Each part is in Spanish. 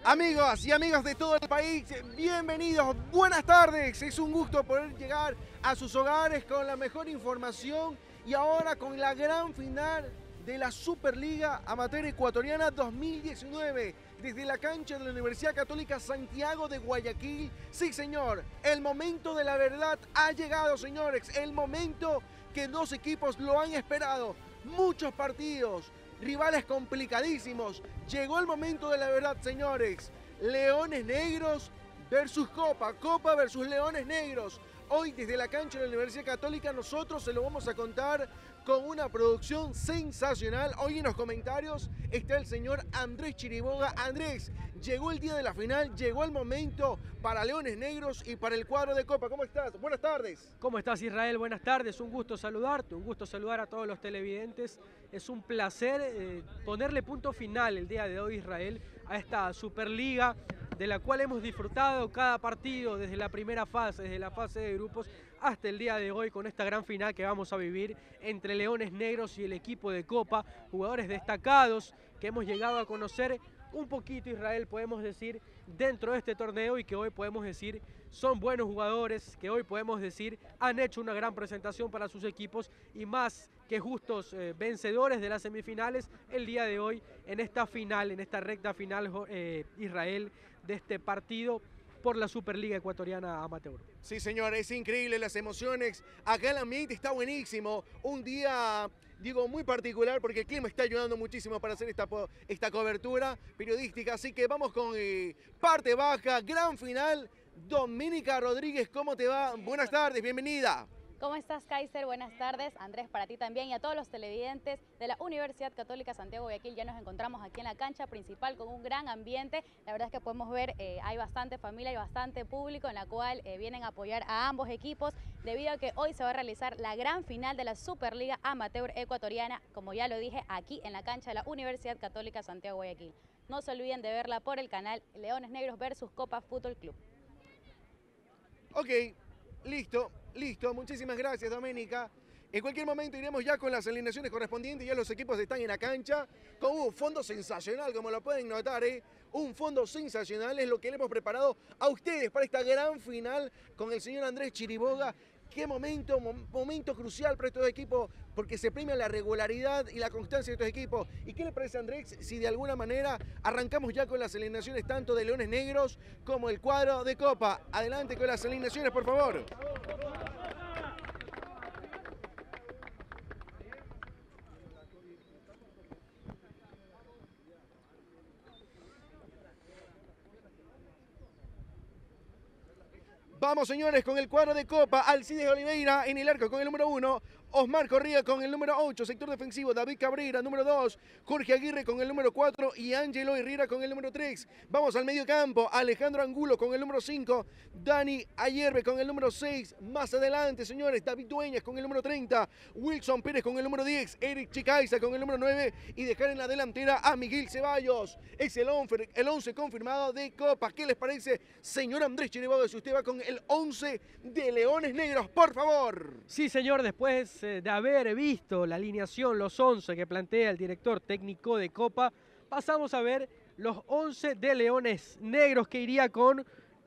Amigas y amigos de todo el país, bienvenidos, buenas tardes. Es un gusto poder llegar a sus hogares con la mejor información y ahora con la gran final de la Superliga Amateur Ecuatoriana 2019 desde la cancha de la Universidad Católica Santiago de Guayaquil. Sí, señor, el momento de la verdad ha llegado, señores, el momento que dos equipos lo han esperado. Muchos partidos, rivales complicadísimos. Llegó el momento de la verdad, señores. Leones Negros versus Copa. Copa versus Leones Negros. Hoy desde la cancha de la Universidad Católica nosotros se lo vamos a contar con una producción sensacional. Hoy en los comentarios está el señor Andrés Chiriboga. Andrés, llegó el día de la final, llegó el momento para Leones Negros y para el cuadro de Copa. ¿Cómo estás? Buenas tardes. ¿Cómo estás, Israel? Buenas tardes, un gusto saludarte, un gusto saludar a todos los televidentes. Es un placer ponerle punto final el día de hoy, Israel, a esta Superliga de la cual hemos disfrutado cada partido desde la primera fase, desde la fase de grupos, hasta el día de hoy con esta gran final que vamos a vivir entre Leones Negros y el equipo de Copa, jugadores destacados que hemos llegado a conocer un poquito, Israel, podemos decir, dentro de este torneo y que hoy podemos decir son buenos jugadores, que hoy podemos decir han hecho una gran presentación para sus equipos y más que justos vencedores de las semifinales el día de hoy en esta final, en esta recta final, Israel, de este partido por la Superliga Ecuatoriana Amateur. Sí, señor, es increíble las emociones. Acá el ambiente está buenísimo. Un día, digo, muy particular porque el clima está ayudando muchísimo para hacer esta cobertura periodística. Así que vamos con parte baja, gran final. Doménica Rodríguez, ¿cómo te va? Buenas tardes, bienvenida. ¿Cómo estás, Kaiser? Buenas tardes. Andrés, para ti también y a todos los televidentes de la Universidad Católica Santiago de Guayaquil. Ya nos encontramos aquí en la cancha principal con un gran ambiente. La verdad es que podemos ver, hay bastante familia y bastante público en la cual vienen a apoyar a ambos equipos debido a que hoy se va a realizar la gran final de la Superliga Amateur Ecuatoriana, como ya lo dije, aquí en la cancha de la Universidad Católica Santiago de Guayaquil. No se olviden de verla por el canal Leones Negros versus Copa Fútbol Club. Ok, listo. Listo, muchísimas gracias, Doménica. En cualquier momento iremos ya con las alineaciones correspondientes, ya los equipos están en la cancha, con un fondo sensacional, como lo pueden notar, un fondo sensacional es lo que le hemos preparado a ustedes para esta gran final con el señor Andrés Chiriboga. Qué momento crucial para estos equipos, porque se premia la regularidad y la constancia de estos equipos. ¿Y qué le parece, Andrés, si de alguna manera arrancamos ya con las alineaciones tanto de Leones Negros como el cuadro de Copa? Adelante con las alineaciones, por favor. Vamos, señores, con el cuadro de Copa. Alcides Oliveira en el arco con el número 1. Osmar Correa con el número 8, sector defensivo. David Cabrera, número 2. Jorge Aguirre con el número 4 y Ángelo Herrera con el número 3. Vamos al medio campo. Alejandro Angulo con el número 5. Dani Ayerbe con el número 6. Más adelante, señores, David Dueñas con el número 30. Wilson Pérez con el número 10. Eric Chicaiza con el número 9. Y dejar en la delantera a Miguel Ceballos. Es el 11 confirmado de Copa. ¿Qué les parece, señor Andrés Chiriboga, si usted va con el 11 de Leones Negros, por favor? Sí, señor, después de haber visto la alineación, los 11 que plantea el director técnico de Copa, pasamos a ver los 11 de Leones Negros que irá con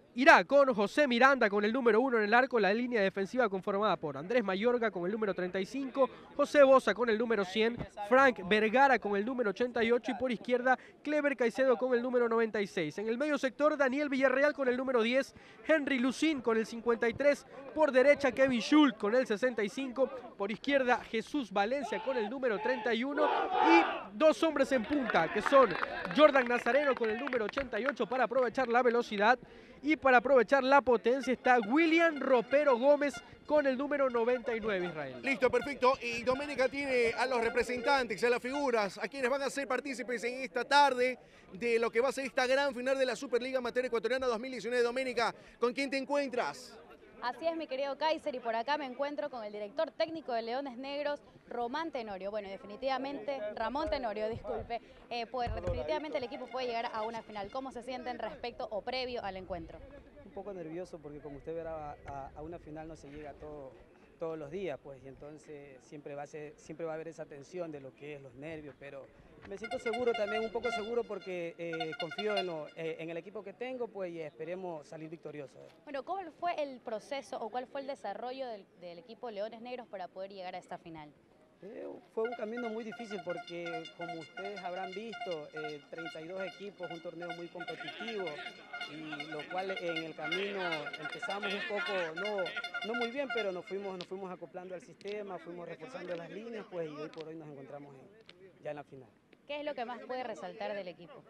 José Miranda con el número 1 en el arco, la línea defensiva conformada por Andrés Mayorga con el número 35, José Boza con el número 100, Frank Vergara con el número 88 y por izquierda Clever Caicedo con el número 96. En el medio sector Daniel Villarreal con el número 10, Henry Lucín con el 53, por derecha Kevin Schultz con el 65, por izquierda Jesús Valencia con el número 31 y dos hombres en punta que son Jordan Nazareno con el número 88 para aprovechar la velocidad. Y para aprovechar la potencia está William Ropero Gómez con el número 99, Israel. Listo, perfecto. Y Doménica tiene a los representantes, a las figuras, a quienes van a ser partícipes en esta tarde de lo que va a ser esta gran final de la Superliga Amateur Ecuatoriana 2019. Doménica, ¿con quién te encuentras? Así es, mi querido Kaiser, y por acá me encuentro con el director técnico de Leones Negros, Román Tenorio. Bueno, definitivamente, Ramón Tenorio, disculpe, pues definitivamente el equipo puede llegar a una final. ¿Cómo se sienten respecto o previo al encuentro? Un poco nervioso porque como usted verá, a una final no se llega todos los días, pues, y entonces siempre va a haber esa tensión de lo que es los nervios, pero Me siento seguro también, un poco seguro porque confío en el equipo que tengo, pues, y esperemos salir victoriosos. Bueno, ¿cuál fue el proceso o cuál fue el desarrollo del equipo Leones Negros para poder llegar a esta final? Fue un camino muy difícil porque, como ustedes habrán visto, 32 equipos, un torneo muy competitivo, y lo cual en el camino empezamos un poco, no muy bien, pero nos fuimos acoplando al sistema, fuimos reforzando las líneas, pues, y hoy por hoy nos encontramos ya en la final. ¿Qué es lo que más puede resaltar del equipo?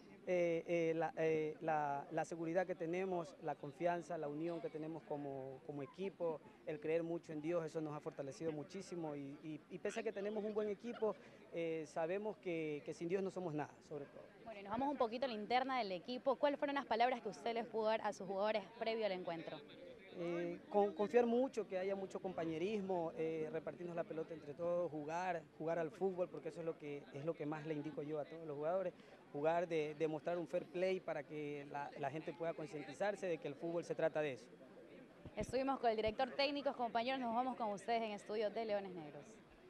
La seguridad que tenemos, la confianza, la unión que tenemos como equipo, el creer mucho en Dios, eso nos ha fortalecido muchísimo y pese a que tenemos un buen equipo, sabemos que sin Dios no somos nada, sobre todo. Bueno, y nos vamos un poquito a la interna del equipo. ¿Cuáles fueron las palabras que usted les pudo dar a sus jugadores previo al encuentro? Confiar mucho, que haya mucho compañerismo, repartirnos la pelota entre todos, jugar al fútbol, porque eso es lo que más le indico yo a todos los jugadores, jugar de mostrar un fair play para que la gente pueda concientizarse de que el fútbol se trata de eso. Estuvimos con el director técnico, compañeros, nos vamos con ustedes en estudio de Leones Negros.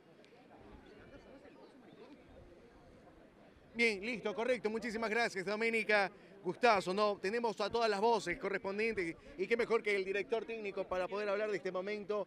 Bien, listo, correcto. Muchísimas gracias, Doménica. Gustazo, ¿no? Tenemos a todas las voces correspondientes y qué mejor que el director técnico para poder hablar de este momento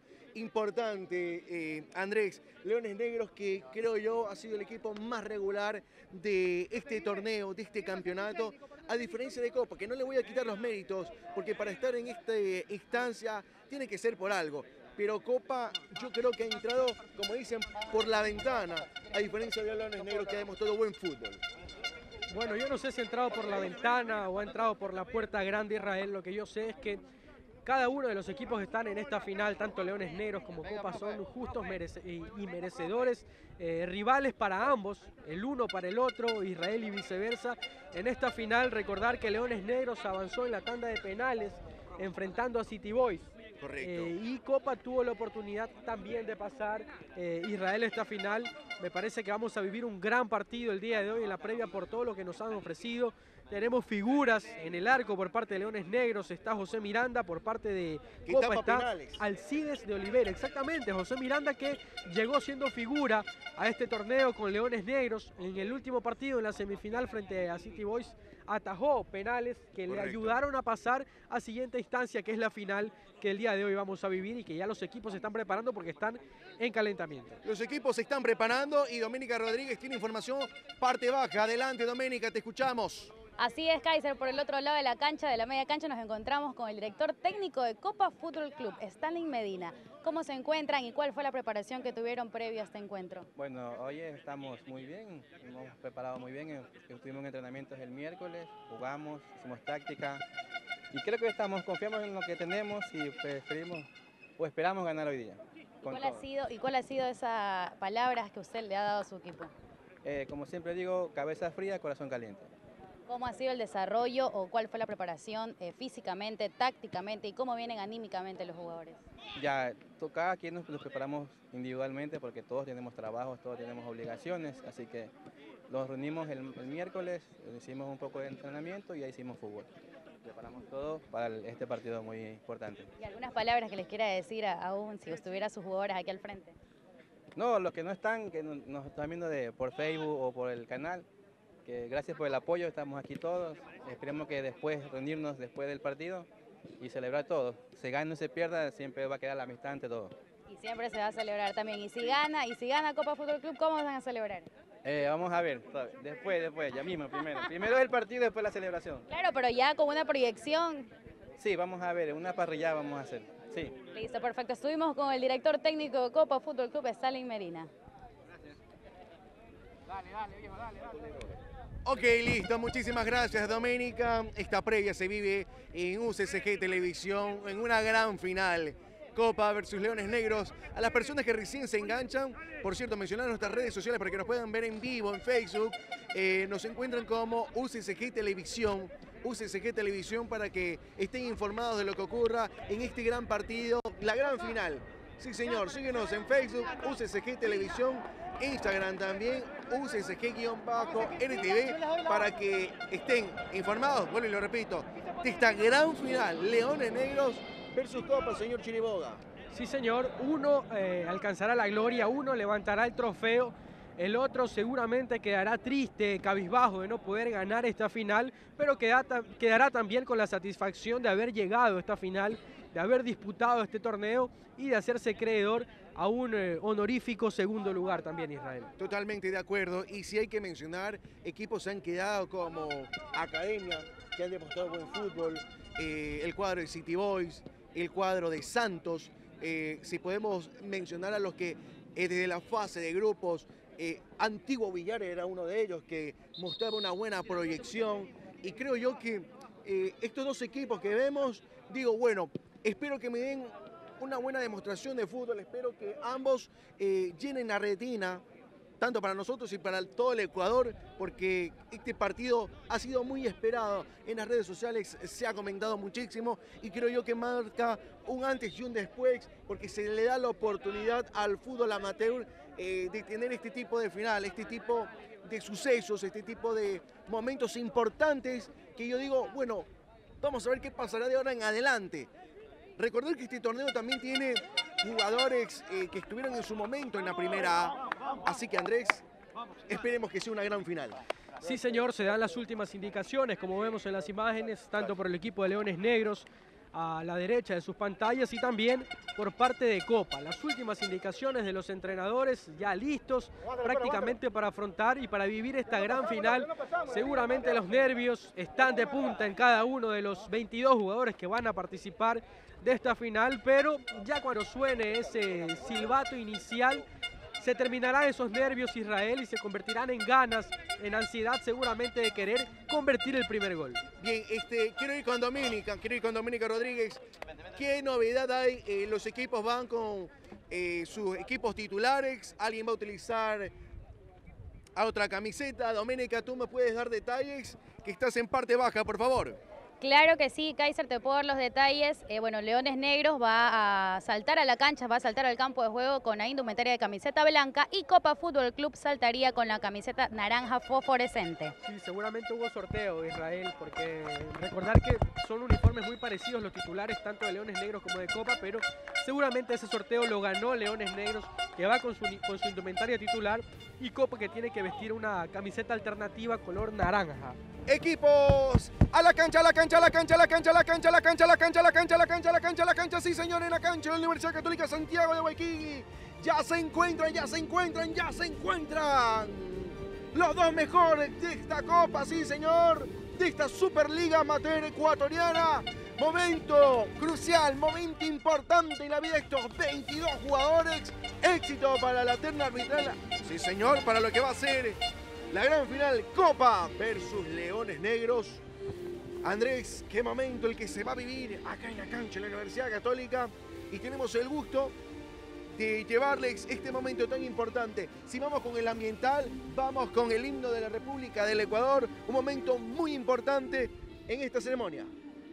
importante. Andrés, Leones Negros, que creo yo ha sido el equipo más regular de este torneo, de este campeonato, a diferencia de Copa, que no le voy a quitar los méritos, porque para estar en esta instancia tiene que ser por algo. Pero Copa yo creo que ha entrado, como dicen, por la ventana, a diferencia de Leones Negros, que ha demostrado buen fútbol. Bueno, yo no sé si ha entrado por la ventana o ha entrado por la puerta grande Israel. Lo que yo sé es que cada uno de los equipos que están en esta final, tanto Leones Negros como Copa, son justos y merecedores, rivales para ambos, el uno para el otro, Israel y viceversa. En esta final, recordar que Leones Negros avanzó en la tanda de penales enfrentando a City Boys. Correcto. Y Copa tuvo la oportunidad también de pasar Israel esta final. Me parece que vamos a vivir un gran partido el día de hoy en la previa por todo lo que nos han ofrecido. Tenemos figuras en el arco por parte de Leones Negros, está José Miranda, por parte de Copa está Alcides de Oliveira. Exactamente, José Miranda, que llegó siendo figura a este torneo con Leones Negros. En el último partido, en la semifinal frente a City Boys, atajó penales que le ayudaron a pasar a siguiente instancia, que es la final que el día de hoy vamos a vivir y que ya los equipos se están preparando porque están en calentamiento. Los equipos se están preparando y Doménica Rodríguez tiene información parte baja. Adelante, Doménica, te escuchamos. Así es, Kaiser, por el otro lado de la cancha, de la media cancha, nos encontramos con el director técnico de Copa Fútbol Club, Stanley Medina. ¿Cómo se encuentran y cuál fue la preparación que tuvieron previo a este encuentro? Bueno, hoy estamos muy bien, hemos preparado muy bien, estuvimos en entrenamientos el miércoles, jugamos, hicimos táctica y creo que confiamos en lo que tenemos y preferimos o esperamos ganar hoy día. ¿Cuál ha sido esas palabras que usted le ha dado a su equipo? Como siempre digo, cabeza fría, corazón caliente. ¿Cómo ha sido el desarrollo o cuál fue la preparación físicamente, tácticamente y cómo vienen anímicamente los jugadores? Ya, cada quien nos preparamos individualmente porque todos tenemos trabajos, todos tenemos obligaciones, así que nos reunimos el miércoles, hicimos un poco de entrenamiento y ahí hicimos fútbol. Preparamos todo para este partido muy importante. ¿Y algunas palabras que les quiera decir aún si estuviera sus jugadores aquí al frente? No, los que no están, que nos están viendo por Facebook o por el canal, que gracias por el apoyo, estamos aquí todos, esperemos que después reunirnos después del partido y celebrar todo. Se gane o se pierda, siempre va a quedar la amistad ante todo. Y siempre se va a celebrar también, y si gana Copa Fútbol Club, ¿cómo van a celebrar? Vamos a ver, después, ya mismo, primero el partido, después la celebración. Claro, pero ya con una proyección. Sí, vamos a ver, una parrilla vamos a hacer, sí. Listo, perfecto, estuvimos con el director técnico de Copa Fútbol Club, Stanley Medina. Gracias. Dale, viejo, dale. Ok, listo. Muchísimas gracias, Doménica. Esta previa se vive en UCSG Televisión en una gran final. Copa versus Leones Negros. A las personas que recién se enganchan, por cierto, mencionar nuestras redes sociales para que nos puedan ver en vivo en Facebook. Nos encuentran como UCSG Televisión. UCSG Televisión para que estén informados de lo que ocurra en este gran partido, la gran final. Sí, señor. Síguenos en Facebook, UCSG Televisión. Instagram también, UCSG-RTV, para que estén informados, bueno, y lo repito, de esta gran final, Leones Negros versus Copa, señor Chiriboga. Sí, señor, uno alcanzará la gloria, uno levantará el trofeo El otro seguramente quedará triste, cabizbajo de no poder ganar esta final, pero quedará también con la satisfacción de haber llegado a esta final, de haber disputado este torneo y de hacerse creedor a un honorífico segundo lugar también, Israel. Totalmente de acuerdo. Y si hay que mencionar, equipos se han quedado como Academia, que han demostrado buen fútbol, el cuadro de City Boys, el cuadro de Santos. Si podemos mencionar a los que desde la fase de grupos, Antiguo Villar era uno de ellos que mostraba una buena proyección. Y creo yo que estos dos equipos que vemos, digo, bueno, espero que me den una buena demostración de fútbol, espero que ambos llenen la retina, tanto para nosotros y para todo el Ecuador, porque este partido ha sido muy esperado. En las redes sociales se ha comentado muchísimo y creo yo que marca un antes y un después, porque se le da la oportunidad al fútbol amateur de tener este tipo de final, este tipo de sucesos, este tipo de momentos importantes que yo digo, bueno, vamos a ver qué pasará de ahora en adelante. Recordar que este torneo también tiene jugadores que estuvieron en su momento en la primera A. Así que, Andrés, esperemos que sea una gran final. Sí, señor, se dan las últimas indicaciones, como vemos en las imágenes, tanto por el equipo de Leones Negros a la derecha de sus pantallas y también por parte de Copa. Las últimas indicaciones de los entrenadores ya listos prácticamente para afrontar y para vivir esta gran final. Seguramente los nervios están de punta en cada uno de los 22 jugadores que van a participar de esta final, pero ya cuando suene ese silbato inicial se terminarán esos nervios, Israel, y se convertirán en ganas, en ansiedad seguramente de querer convertir el primer gol. Bien, quiero ir con Doménica Rodríguez. ¿Qué novedad hay? Los equipos van con sus equipos titulares, alguien va a utilizar a otra camiseta. Doménica, ¿tú me puedes dar detalles? Que estás en parte baja, por favor. Claro que sí, Kaiser, te puedo dar los detalles. Bueno, Leones Negros va a saltar a la cancha, va a saltar al campo de juego con la indumentaria de camiseta blanca y Copa Fútbol Club saltaría con la camiseta naranja fosforescente. Sí, seguramente hubo sorteo, Israel, porque recordar que son uniformes muy parecidos los titulares, tanto de Leones Negros como de Copa, pero seguramente ese sorteo lo ganó Leones Negros, que va con su indumentaria titular, y Copa, que tiene que vestir una camiseta alternativa color naranja. Equipos a la cancha, a la cancha, a la cancha, a la cancha, a la cancha, a la cancha, a la cancha, a la cancha, a la cancha, a la cancha, a la cancha, sí señor, en la cancha de la Universidad Católica Santiago de Guayaquil. Ya se encuentran los dos mejores de esta Copa, sí señor, de esta Superliga Amateur Ecuatoriana. Momento crucial, momento importante en la vida de estos 22 jugadores. Éxito para la terna arbitral, sí señor, para lo que va a ser la gran final, Copa versus Leones Negros. Andrés, qué momento el que se va a vivir acá en la cancha de la Universidad Católica. Y tenemos el gusto de llevarles este momento tan importante. Si vamos con el ambiental, vamos con el himno de la República del Ecuador. Un momento muy importante en esta ceremonia.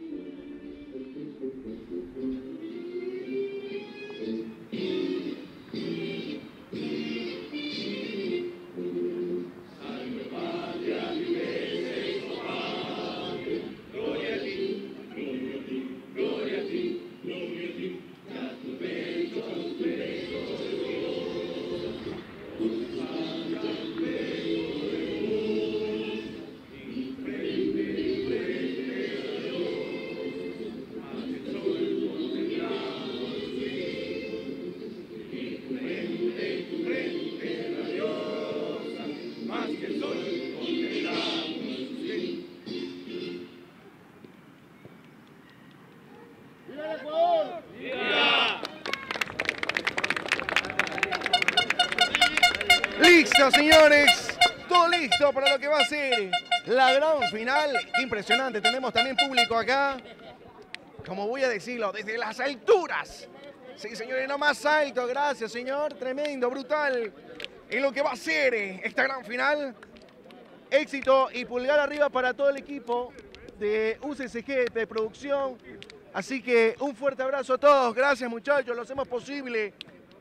Listo, señores, todo listo para lo que va a ser la gran final. Qué impresionante, tenemos también público acá, como voy a decirlo, desde las alturas. Sí, señores, lo más alto, gracias, señor, tremendo, brutal, en lo que va a ser esta gran final. Éxito y pulgar arriba para todo el equipo de UCSG de producción. Así que un fuerte abrazo a todos, gracias muchachos, lo hacemos posible.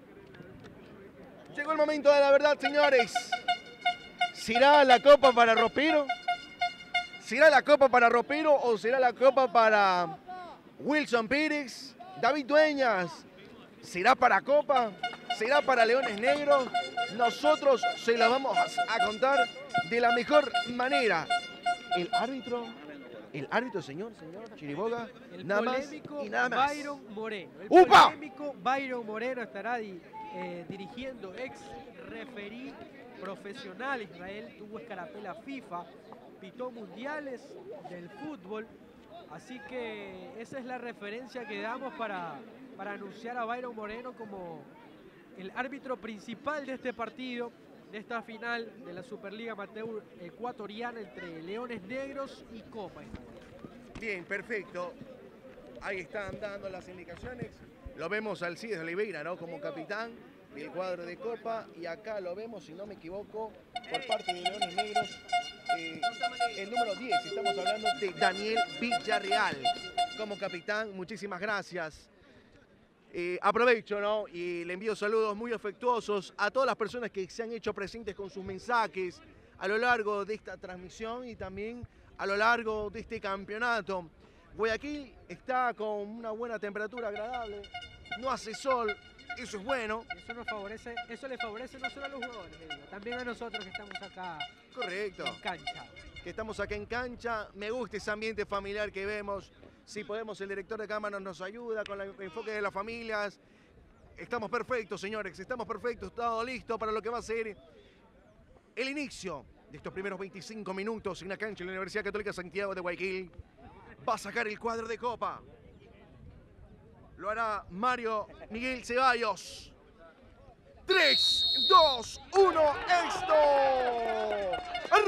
Llegó el momento de la verdad, señores. ¿Será la copa para Ropero? ¿Será la copa para Ropero o será la copa para Wilson Pérez? David Dueñas. ¿Será para Copa? ¿Será para Leones Negros? nosotros se la vamos a contar de la mejor manera. El árbitro, señor Chiriboga, El nada más polémico y nada más. Byron Moreno. El ¡Upa! polémico Byron Moreno estará dirigiendo, ex referí profesional. Israel tuvo escarapela FIFA, pitó mundiales del fútbol. Así que esa es la referencia que damos para anunciar a Byron Moreno como el árbitro principal de este partido, de esta final de la Superliga Amateur ecuatoriana entre Leones Negros y Copa. Bien, perfecto. Ahí están dando las indicaciones. Lo vemos al Alcides Oliveira, ¿no? Como capitán del cuadro de Copa. Y acá lo vemos, si no me equivoco, por parte de Leones Negros, el número 10. Estamos hablando de Daniel Villarreal como capitán. Muchísimas gracias. Aprovecho, ¿no? Y le envío saludos muy afectuosos a todas las personas que se han hecho presentes con sus mensajes a lo largo de esta transmisión y también a lo largo de este campeonato. Guayaquil está con una buena temperatura agradable, no hace sol, eso es bueno. Eso le favorece no solo a los jugadores, también a nosotros que estamos acá. Correcto. En cancha. Que estamos acá en cancha, me gusta ese ambiente familiar que vemos. Si podemos, el director de cámara nos ayuda con el enfoque de las familias. Estamos perfectos, señores, estamos perfectos, todo listo para lo que va a ser el inicio de estos primeros 25 minutos en la cancha de la Universidad Católica Santiago de Guayaquil. Va a sacar el cuadro de Copa. Lo hará Mario Miguel Ceballos. 3, 2, 1, ¡esto!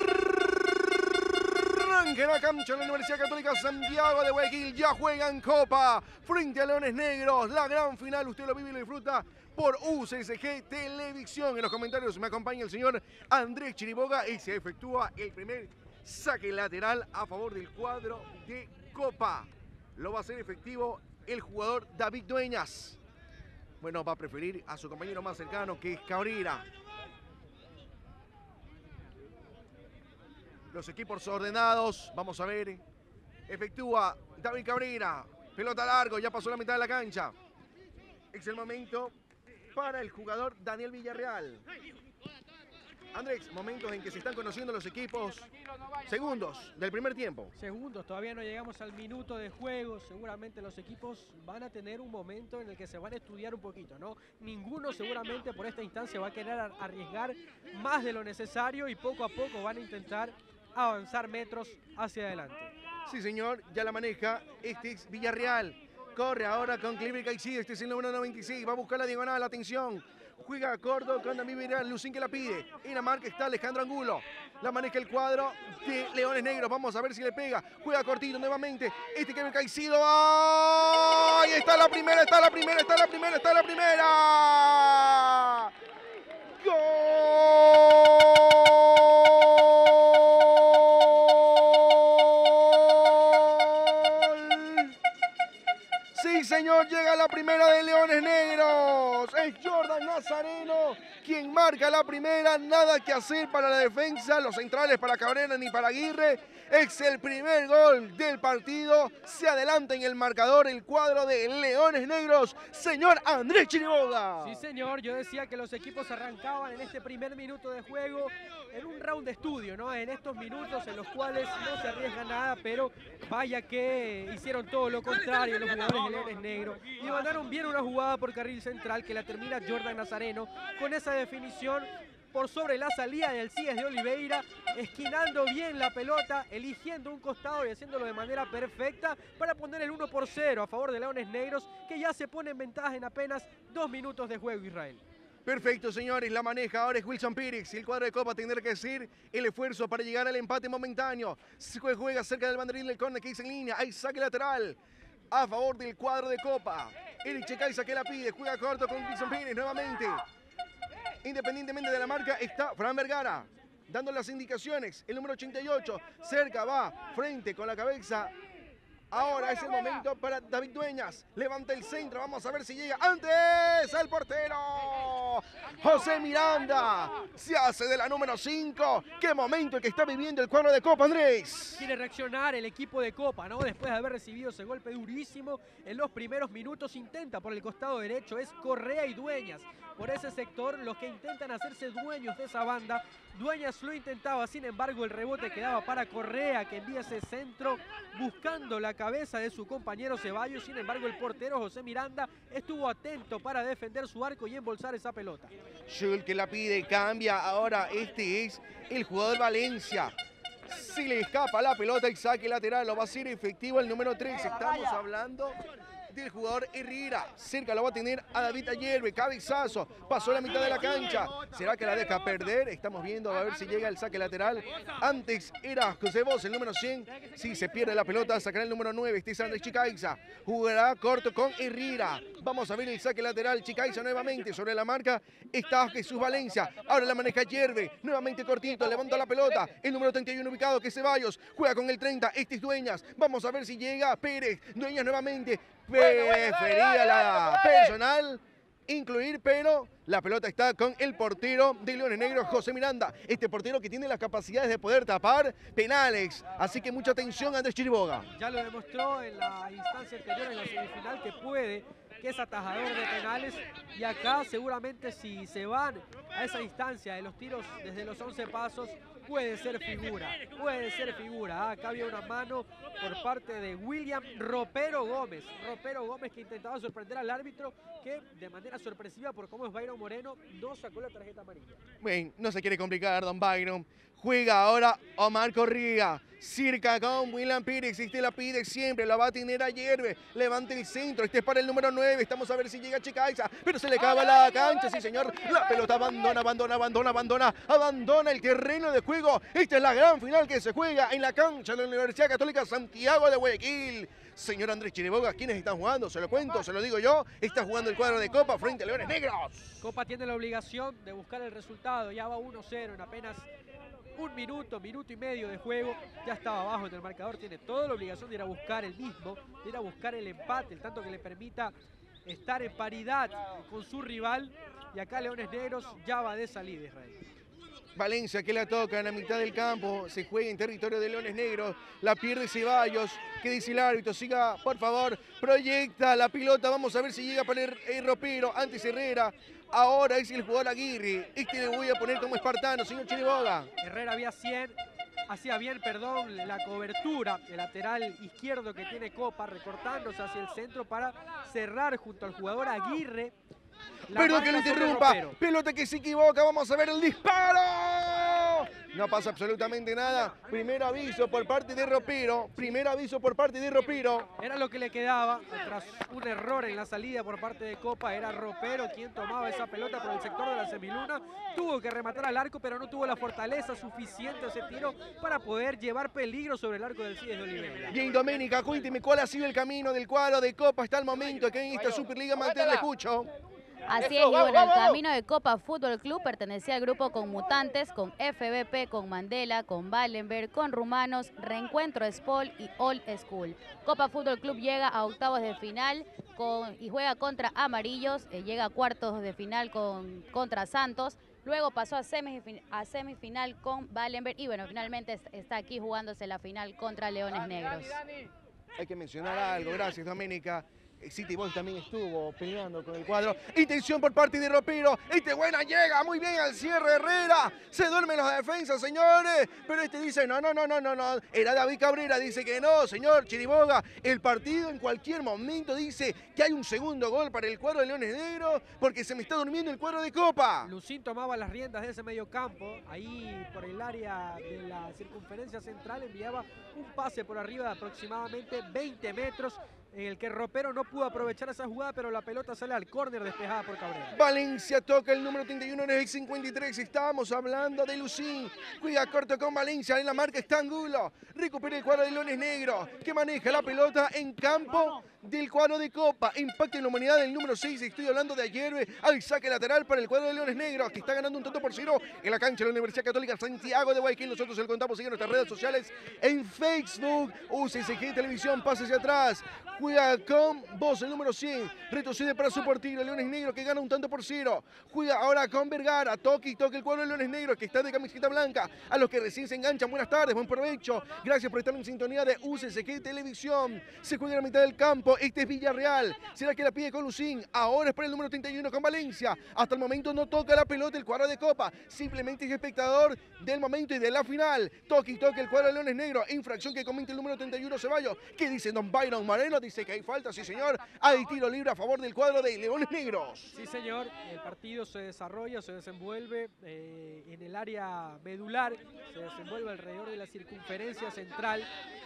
Arranca la cancha de la Universidad Católica Santiago de Guayaquil. Ya juegan Copa frente a Leones Negros. La gran final, usted lo vive y lo disfruta por UCSG Televisión. En los comentarios me acompaña el señor Andrés Chiriboga y se efectúa el primer saque lateral a favor del cuadro de Copa. Lo va a hacer efectivo el jugador David Dueñas. Bueno, va a preferir a su compañero más cercano, que es Cabrera. Los equipos ordenados, vamos a ver. Efectúa David Cabrera. Pelota largo, ya pasó la mitad de la cancha. Es el momento para el jugador Daniel Villarreal. Andrés, momentos en que se están conociendo los equipos. Segundos del primer tiempo. Segundos, todavía no llegamos al minuto de juego. Seguramente los equipos van a tener un momento en el que se van a estudiar un poquito, ¿no? Ninguno seguramente por esta instancia va a querer arriesgar más de lo necesario y poco a poco van a intentar avanzar metros hacia adelante. Sí, señor, ya la maneja. Este es Villarreal. Corre ahora con Cliver Caicedo. Este es el número 96. Va a buscar la diagonal. Atención. Juega corto con David Villarreal. Lucín que la pide. En la marca está Alejandro Angulo. La maneja el cuadro de Leones Negros. Vamos a ver si le pega. Juega cortito nuevamente. Este Cliver Caicedo. ¡Ahí está la primera! ¡Está la primera! ¡Está la primera! ¡Está la primera! ¡Gol! Sí, señor, llega la primera de Leones Negros. Es Jordan Nazareno quien marca la primera. Nada que hacer para la defensa, los centrales para Cabrera ni para Aguirre. Es el primer gol del partido. Se adelanta en el marcador el cuadro de Leones Negros. Señor Andrés Chiriboga. Sí, señor, yo decía que los equipos arrancaban en este primer minuto de juego en un round de estudio, ¿no? En estos minutos en los cuales no se arriesga nada, pero vaya que hicieron todo lo contrario los jugadores de Leones Negros y mandaron bien una jugada por carril central que la termina Jordan Nazareno con esa definición por sobre la salida del Alcides de Oliveira, esquinando bien la pelota, eligiendo un costado y haciéndolo de manera perfecta para poner el 1-0 a favor de Leones Negros, que ya se pone en ventaja en apenas 2 minutos de juego, Israel. Perfecto, señores, la maneja ahora es Wilson Pírix. El cuadro de Copa tendrá que hacer el esfuerzo para llegar al empate momentáneo. Se juega cerca del banderín del córner que dice en línea. Hay saque lateral a favor del cuadro de Copa. Eric Checaiza que la pide, juega corto con Wilson Pírix nuevamente. Independientemente de la marca está Fran Vergara dando las indicaciones. El número 88 cerca va frente con la cabeza Ahora es el momento para David Dueñas. Levanta el centro. Vamos a ver si llega antes el portero. José Miranda se hace de la número 5. Qué momento el que está viviendo el cuadro de Copa, Andrés. Quiere reaccionar el equipo de Copa, ¿no? Después de haber recibido ese golpe durísimo en los primeros minutos, intenta por el costado derecho. Es Correa y Dueñas. Por ese sector, los que intentan hacerse dueños de esa banda. Dueñas lo intentaba, sin embargo, el rebote quedaba para Correa, que envía ese centro buscando la cabeza de su compañero Ceballos. Sin embargo, el portero José Miranda estuvo atento para defender su arco y embolsar esa pelota. Schul que la pide, cambia. Ahora este es el jugador Valencia. Si le escapa la pelota y saque lateral, lo va a hacer efectivo el número 3. Estamos hablando del jugador Herrera. Cerca lo va a tener a David Ayerbe. Cabezazo. Pasó la mitad de la cancha. ¿Será que la deja perder? Estamos viendo a ver si llega el saque lateral. Antes era José Bosch, el número 100. Si se pierde la pelota, sacará el número 9. Este es Andrés Chicaiza. Jugará corto con Herrera. Vamos a ver el saque lateral. Chicaiza nuevamente sobre la marca. Está Jesús Valencia. Ahora la maneja Ayerbe. Nuevamente cortito. Levanta la pelota. El número 31 ubicado, que es Ceballos. Juega con el 30. Este es Dueñas. Vamos a ver si llega Pérez. Dueñas nuevamente. Prefería la personal incluir, pero la pelota está con el portero de Leones Negros, José Miranda. Este portero que tiene las capacidades de poder tapar penales. Así que mucha atención, Andrés Chiriboga. Ya lo demostró en la instancia anterior, en la semifinal, que puede, que es atajador de penales. Y acá seguramente si se van a esa distancia de los tiros desde los 11 pasos, puede ser figura, puede ser figura. Acá había una mano por parte de William Ropero Gómez. Ropero Gómez, que intentaba sorprender al árbitro, que de manera sorpresiva por cómo es Byron Moreno, no sacó la tarjeta amarilla. Bueno, no se quiere complicar, don Byron. Juega ahora Omar Correa. Cerca con William Pérez. Este la pide siempre. La va a tener Ayerbe. Levanta el centro. Este es para el número 9. Estamos a ver si llega Chicaiza. Pero se le acaba la cancha. Sí, señor. La pelota abandona el terreno de juego. Esta es la gran final que se juega en la cancha de la Universidad Católica Santiago de Guayaquil. Señor Andrés Chiriboga, ¿quiénes están jugando? Se lo cuento, se lo digo yo. Está jugando el cuadro de Copa frente a Leones Negros. Copa tiene la obligación de buscar el resultado. Ya va 1-0 en apenas un minuto y medio de juego. Ya estaba abajo en el marcador. Tiene toda la obligación de ir a buscar el mismo, de ir a buscar el empate, el tanto que le permita estar en paridad con su rival. Y acá Leones Negros ya va de salida, Israel. Valencia que la toca en la mitad del campo, se juega en territorio de Leones Negros, la pierde Ceballos. ¿Qué dice el árbitro? Siga, por favor, proyecta la pelota, vamos a ver si llega para el Ropero, antes Herrera. Ahora es el jugador Aguirre, este le voy a poner como espartano, señor Chiriboga. Herrera hacía bien, la cobertura, el lateral izquierdo que tiene Copa, recortándose hacia el centro para cerrar junto al jugador Aguirre. Perdón que lo interrumpa, pelota que se equivoca, vamos a ver el disparo. No pasa absolutamente nada. Primer aviso por parte de Ropero. Era lo que le quedaba tras un error en la salida por parte de Copa. Era Ropero quien tomaba esa pelota por el sector de la semiluna. Tuvo que rematar al arco, pero no tuvo la fortaleza suficiente ese tiro para poder llevar peligro sobre el arco del CIES de Oliveira. Bien, Doménica, cuénteme cuál ha sido el camino del cuadro de Copa hasta el momento que en esta Superliga Amateur le escucho. Así es, y bueno, el camino de Copa Fútbol Club pertenecía al grupo con Mutantes, con FBP, con Mandela, con Wallenberg, con Rumanos, Reencuentro Spol y Old School. Copa Fútbol Club llega a octavos de final y juega contra Amarillos, llega a cuartos de final contra Santos. Luego pasó a semifinal con Wallenberg y bueno, finalmente está aquí jugándose la final contra Leones Negros. Hay que mencionar algo, gracias Doménica. City Boy también estuvo peleando con el cuadro. Intención por parte de Ropero. Buena llega muy bien al cierre Herrera. Se duermen las defensas, señores. Pero dice no. Era David Cabrera, dice que no, señor Chiriboga. El partido en cualquier momento dice que hay un segundo gol para el cuadro de Leones Negros porque se me está durmiendo el cuadro de Copa. Lucín tomaba las riendas de ese medio campo. Ahí por el área de la circunferencia central enviaba un pase por arriba de aproximadamente 20 metros. en el que Ropero no pudo aprovechar esa jugada, pero la pelota sale al córner despejada por Cabrera. Valencia toca el número 31 en el 53. Estamos hablando de Lucín. Cuida corto con Valencia. En la marca está Angulo. Recupera el cuadro de Leones Negros, que maneja la pelota en campo del cuadro de Copa. Impacta en la humanidad del número 6. Estoy hablando de Ayerbe. Al saque lateral para el cuadro de Leones Negros, que está ganando un tanto por 0 en la cancha de la Universidad Católica Santiago de Guayaquil. Nosotros se lo contamos en nuestras redes sociales, en Facebook, UCSG Televisión, pase hacia atrás. Juega con Voz, el número 100. Retrocede para su portero, Leones Negros, que gana un tanto por 0. Juega ahora con Vergara. Toque el cuadro de Leones Negros, que está de camiseta blanca. A los que recién se enganchan, buenas tardes, buen provecho. Gracias por estar en sintonía de UCSG Televisión. Se juega en la mitad del campo. Este es Villarreal. Será que la pide con Lucín. Ahora es para el número 31 con Valencia. Hasta el momento no toca la pelota el cuadro de Copa. Simplemente es espectador del momento y de la final. Toque el cuadro de Leones Negros. Infracción que comenta el número 31 Ceballos. ¿Qué dice don Byron Moreno? Dice que hay falta, sí señor. Hay tiro libre a favor del cuadro de Leones Negros. Sí señor, el partido se desarrolla, se desenvuelve en el área medular, se desenvuelve alrededor de la circunferencia central.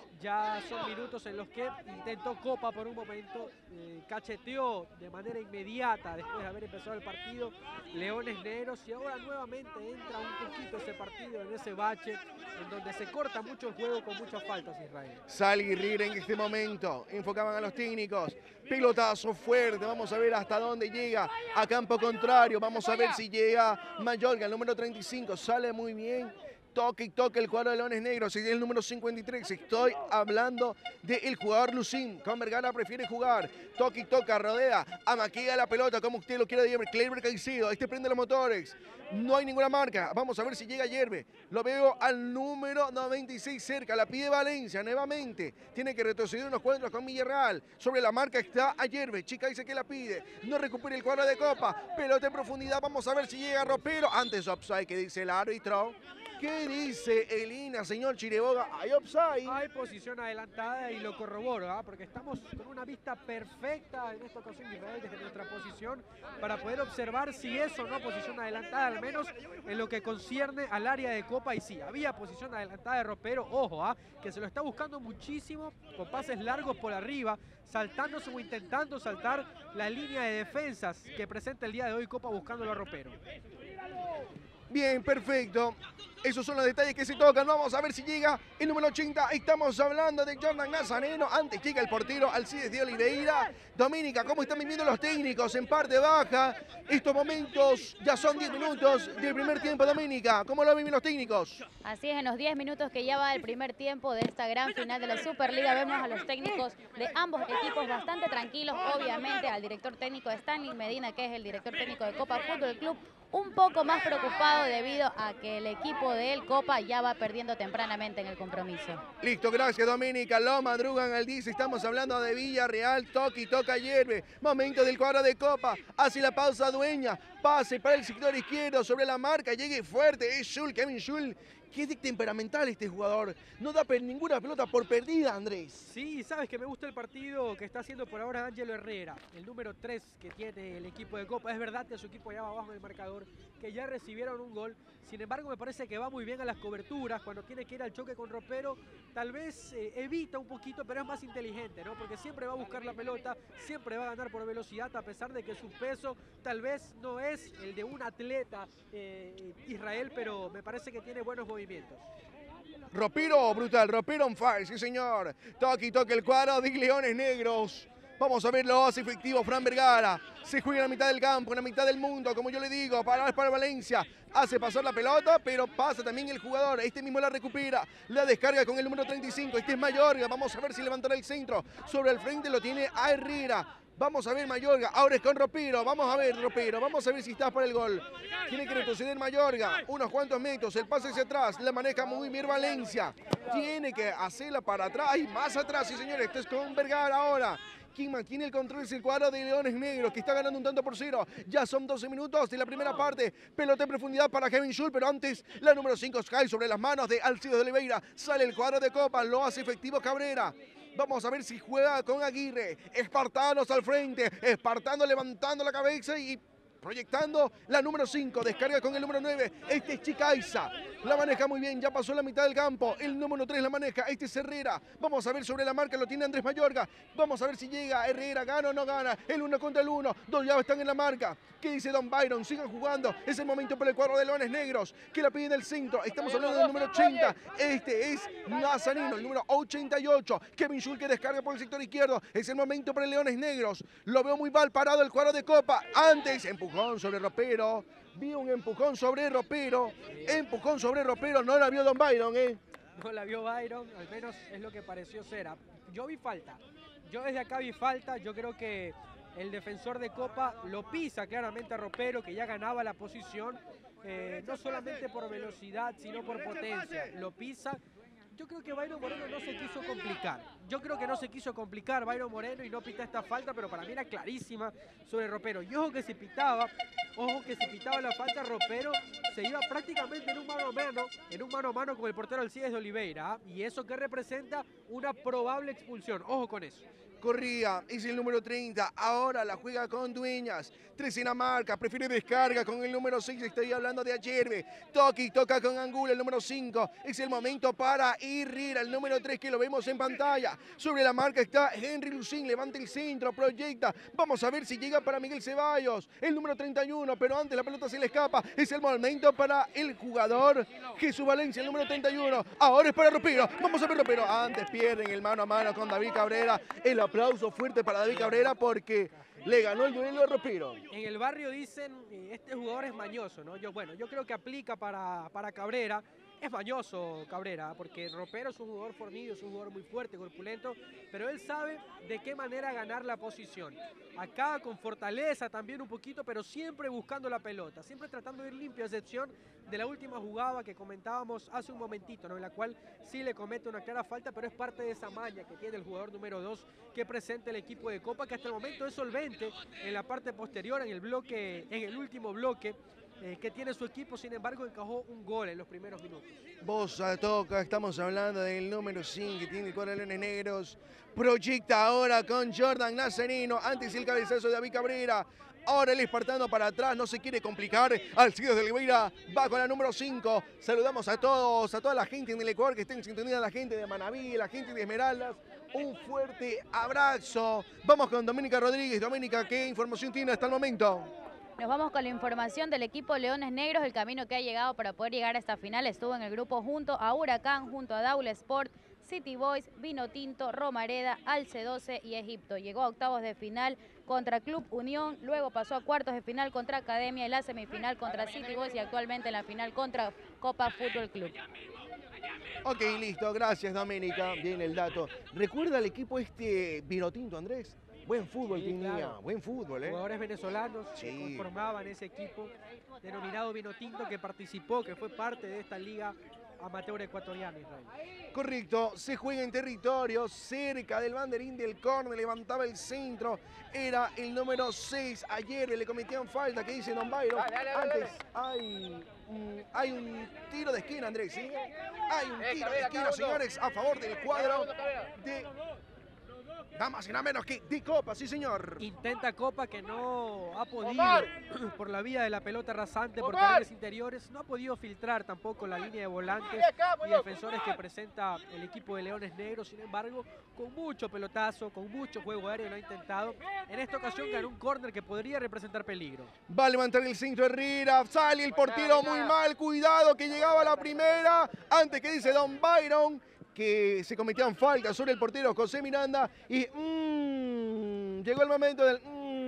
Ya son minutos en los que intentó Copa por un momento, cacheteó de manera inmediata después de haber empezado el partido Leones Negros, y ahora nuevamente entra un poquito ese partido en ese bache en donde se corta mucho el juego con muchas faltas, Israel. Sale Guerrero en este momento, enfocaban a los técnicos, pelotazo fuerte, vamos a ver hasta dónde llega a campo contrario, vamos a ver si llega Mayorga, el número 35, sale muy bien. Toque el cuadro de Leones Negros, es el número 53. Estoy hablando del jugador Lucín. Con Vergara prefiere jugar. Toca, rodea, amaquea la pelota, como usted lo quiera llamar. Cleber Caicedo, este prende los motores. No hay ninguna marca. Vamos a ver si llega Yerbe. Lo veo al número 96 cerca. La pide Valencia nuevamente. Tiene que retroceder unos cuadros con Villarreal. Sobre la marca está Ayerbe. Chica dice que la pide. No recupera el cuadro de Copa. Pelota en profundidad. Vamos a ver si llega Ropero. Antes offside, que dice el árbitro. ¿Qué dice Elina, señor Chiriboga? ¿Hay offside? Hay posición adelantada y lo corroboro, porque estamos con una vista perfecta en esta ocasión, Israel, desde nuestra posición, para poder observar si es o no posición adelantada, al menos en lo que concierne al área de Copa. Y sí, había posición adelantada de Ropero, ojo, que se lo está buscando muchísimo, con pases largos por arriba, saltándose o intentando saltar la línea de defensas que presenta el día de hoy Copa, buscándolo a Ropero. Bien, perfecto. Esos son los detalles que se tocan. Vamos a ver si llega el número 80. Estamos hablando de Jordan Nazareno. Antes llega el portero Alcides de Oliveira. Doménica, ¿cómo están viviendo los técnicos en parte baja? Estos momentos ya son 10 minutos del primer tiempo, Doménica. ¿Cómo lo viven los técnicos? Así es, en los 10 minutos que ya va el primer tiempo de esta gran final de la Superliga, vemos a los técnicos de ambos equipos bastante tranquilos. Obviamente al director técnico Stanley Medina, que es el director técnico de Copa Fútbol Club, un poco más preocupado debido a que el equipo de El Copa ya va perdiendo tempranamente en el compromiso. Listo, gracias Doménica. Lo madrugan al 10. Estamos hablando de Villarreal. Toca Yerbe. Momento del cuadro de Copa. Hace la pausa Dueña. Pase para el sector izquierdo sobre la marca. Llegue fuerte. Es Schul, Kevin Schul. Qué temperamental este jugador. No da ninguna pelota por perdida, Andrés. Sí, sabes que me gusta el partido que está haciendo por ahora Ángelo Herrera, el número 3 que tiene el equipo de Copa. Es verdad que su equipo ya va abajo en el marcador, que ya recibieron un gol. Sin embargo, me parece que va muy bien a las coberturas. Cuando tiene que ir al choque con Ropero, tal vez evita un poquito, pero es más inteligente, ¿no? Porque siempre va a buscar la pelota, siempre va a ganar por velocidad, a pesar de que su peso tal vez no es el de un atleta Israel, pero me parece que tiene buenos movimientos. Ropero, brutal, Ropero on fire, sí señor. Toque el cuadro de Leones Negros. Vamos a ver, lo hace efectivo Fran Vergara. Se juega en la mitad del campo, en la mitad del mundo, como yo le digo, para Valencia. Hace pasar la pelota, pero pasa también el jugador. Este mismo la recupera, la descarga con el número 35. Este es Mayorga. Vamos a ver si levantará el centro. Sobre el frente lo tiene a Herrera. Vamos a ver Mayorga, ahora es con Ropero, vamos a ver Ropero, vamos a ver si está para el gol. Tiene que retroceder Mayorga, unos cuantos metros, el pase hacia atrás, la maneja muy bien Valencia. Tiene que hacerla para atrás y más atrás, sí señores, esto es con Vergara ahora. Quien mantiene el control es el cuadro de Leones Negros, que está ganando un tanto por 0. Ya son 12 minutos de la primera parte. Pelota en profundidad para Kevin Schul, pero antes la número 5 cae sobre las manos de Alcides de Oliveira. Sale el cuadro de Copa, lo hace efectivo Cabrera. Vamos a ver si juega con Aguirre. Espartanos al frente. Espartano levantando la cabeza y proyectando la número 5, descarga con el número 9, este es Chicaiza, la maneja muy bien, ya pasó la mitad del campo, el número 3 la maneja, este es Herrera, vamos a ver sobre la marca, lo tiene Andrés Mayorga, vamos a ver si llega Herrera, gana o no gana, el 1 contra el 1, dos ya están en la marca, ¿qué dice Don Byron? Sigan jugando, es el momento para el cuadro de Leones Negros, que la pide en el centro, estamos hablando del número 80, este es Nazarino, el número 88, Kevin Schulke descarga por el sector izquierdo, es el momento para el Leones Negros, lo veo muy mal parado el cuadro de Copa, antes empujón sobre Ropero, vi un empujón sobre Ropero, no la vio Don Byron, No la vio Byron, al menos es lo que pareció ser. Yo vi falta, yo desde acá vi falta, yo creo que el defensor de Copa lo pisa claramente a Ropero, que ya ganaba la posición, no solamente por velocidad, sino por potencia, lo pisa. Yo creo que Byron Moreno no se quiso complicar. Byron Moreno y no pita esta falta, pero para mí era clarísima sobre Ropero. Y ojo que si pitaba la falta, Ropero se iba prácticamente en un mano a mano con el portero Alcides de Oliveira. Y eso que representa una probable expulsión. Ojo con eso. Corría, es el número 30, ahora la juega con Dueñas, 3 en la marca, prefiere descarga con el número 6, estoy hablando de Ayerbe, Toki toca con Angula, el número 5, es el momento para Herrera, el número 3 que lo vemos en pantalla, sobre la marca está Henry Lucín, levanta el centro, proyecta, vamos a ver si llega para Miguel Ceballos, el número 31, pero antes la pelota se le escapa, es el momento para el jugador Jesús Valencia, el número 31, ahora es para Ropero, vamos a ver Ropero, antes pierden el mano a mano con David Cabrera, el aplauso fuerte para David Cabrera porque le ganó el duelo a Ropero. En el barrio dicen, este jugador es mañoso, ¿no? Yo creo que aplica para Cabrera. Es mañoso Cabrera, porque Ropero es un jugador fornido, es un jugador muy fuerte, corpulento, pero él sabe de qué manera ganar la posición. Acá con fortaleza también un poquito, pero siempre buscando la pelota, siempre tratando de ir limpio, a excepción de la última jugada que comentábamos hace un momentito, ¿no? En la cual sí le comete una clara falta, pero es parte de esa maña que tiene el jugador número 2 que presenta el equipo de Copa, que hasta el momento es solvente en la parte posterior, en el último bloque, que tiene su equipo, sin embargo encajó un gol en los primeros minutos. Bosa toca, estamos hablando del número 5 que tiene el cuadro de Leones Negros, proyecta ahora con Jordan Nazarino, antes el cabezazo de David Cabrera, ahora el espartano para atrás, no se quiere complicar, Alcides de Oliveira va con la número 5, saludamos a todos, a toda la gente en el Ecuador que está en sintonía, la gente de Manaví, la gente de Esmeraldas, un fuerte abrazo, vamos con Doménica Rodríguez. Doménica, ¿qué información tiene hasta el momento? Nos vamos con la información del equipo Leones Negros. El camino que ha llegado para poder llegar a esta final estuvo en el grupo junto a Huracán, junto a Daula Sport, City Boys, Vino Tinto, Romareda, Alce 12 y Egipto. Llegó a octavos de final contra Club Unión, luego pasó a cuartos de final contra Academia y la semifinal contra City Boys y actualmente en la final contra Copa Fútbol Club. Ok, listo, gracias Doménica, bien el dato. ¿Recuerda el equipo Vino Tinto, Andrés? Buen fútbol sí, tenía, claro. Buen fútbol, Jugadores venezolanos sí, que conformaban ese equipo denominado Vino Tinto, que participó, que fue parte de esta liga amateur ecuatoriana, Israel. Correcto, se juega en territorio, cerca del banderín del córner, levantaba el centro, era el número 6, ayer le cometían falta, que dice Don Byron, antes hay un tiro de esquina, Andrés, ¿sí? Hay un tiro de esquina, señores, a favor del cuadro de... Damas y nada menos que de Copa, sí señor. Intenta Copa que no ha podido, por la vía de la pelota rasante, por carriles interiores, no ha podido filtrar tampoco la línea de volantes y defensores que presenta el equipo de Leones Negros. Sin embargo, con mucho pelotazo, con mucho juego aéreo lo ha intentado. En esta ocasión ganó un córner que podría representar peligro. Va a levantar el centro Herrera, sale el portero muy mal, cuidado que llegaba la primera, antes que dice Don Byron, que se cometían faltas sobre el portero José Miranda y llegó el momento del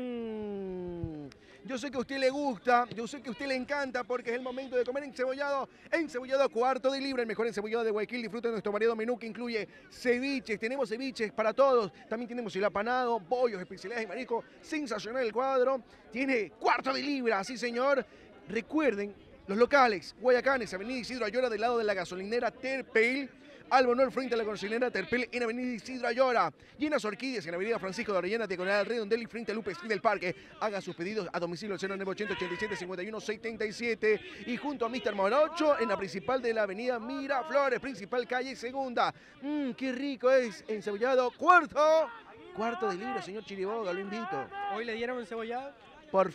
Yo sé que a usted le gusta, yo sé que a usted le encanta porque es el momento de comer encebollado cuarto de libra, el mejor encebollado de Guayaquil. Disfruta de nuestro variado menú que incluye ceviches, tenemos ceviches para todos, también tenemos el apanado, bollos, especialidades y marisco, sensacional el cuadro, tiene cuarto de libra, sí señor. Recuerden, los locales, Guayacanes, Avenida Isidro Ayora del lado de la gasolinera Terpel, Albonor frente a la gasolinera Terpel en Avenida Isidro Ayora. Llenas Orquídeas en Avenida Francisco de Orellana, diagonal al Redondel frente a Lupe Street del Parque. Haga sus pedidos a domicilio al 0987 51 77 y junto a Mr. Morocho en la principal de la Avenida Miraflores, principal calle Segunda. Qué rico es encebollado. Cuarto de libra, señor Chiriboga, lo invito. ¿Hoy le dieron encebollado? Por fin.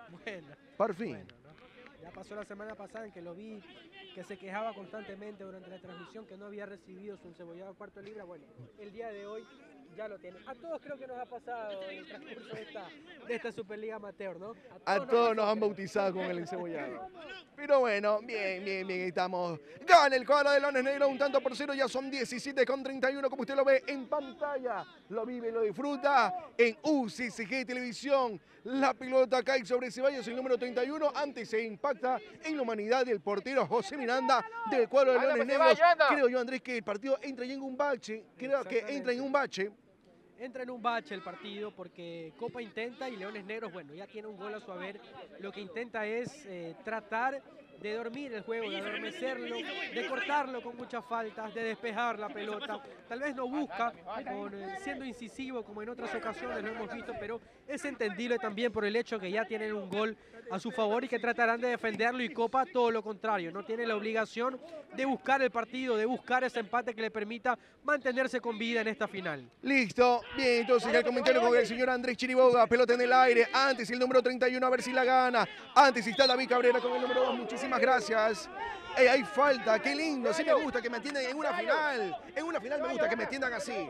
Bueno. Por fin. Bueno, ¿no? Ya pasó la semana pasada en que lo vi que se quejaba constantemente durante la transmisión que no había recibido su encebollado cuarto de libra. Bueno, el día de hoy ya lo tiene. A todos creo que nos ha pasado en el transcurso de esta Superliga Amateur, ¿no? A todos nos han bautizado con el encebollado. Pero bueno, bien, estamos. Gana el cuadro de Leones Negros, 1-0, ya son 17:31, como usted lo ve en pantalla. Lo vive, lo disfruta en UCCG Televisión. La pelota cae sobre Ceballos, el número 31. Antes se impacta en la humanidad del portero José Miranda del cuadro de Leones Negros. Creo yo, Andrés, que el partido entra ya en un bache. Creo que entra en un bache. Entra en un bache el partido porque Copa intenta y Leones Negros, bueno, ya tiene un gol a su haber. Lo que intenta es tratar de dormir el juego, de adormecerlo, de cortarlo con muchas faltas, de despejar la pelota. Tal vez no busca, siendo incisivo como en otras ocasiones lo hemos visto, pero es entendible también por el hecho que ya tienen un gol a su favor y que tratarán de defenderlo, y Copa todo lo contrario, no tiene la obligación de buscar el partido, de buscar ese empate que le permita mantenerse con vida en esta final. Listo, bien, entonces ya el comentario con el señor Andrés Chiriboga, pelota en el aire, antes el número 31 a ver si la gana, antes está David Cabrera con el número 2, muchísimas gracias. Hay falta, qué lindo, sí me gusta que me atiendan en una final me gusta que me atiendan así.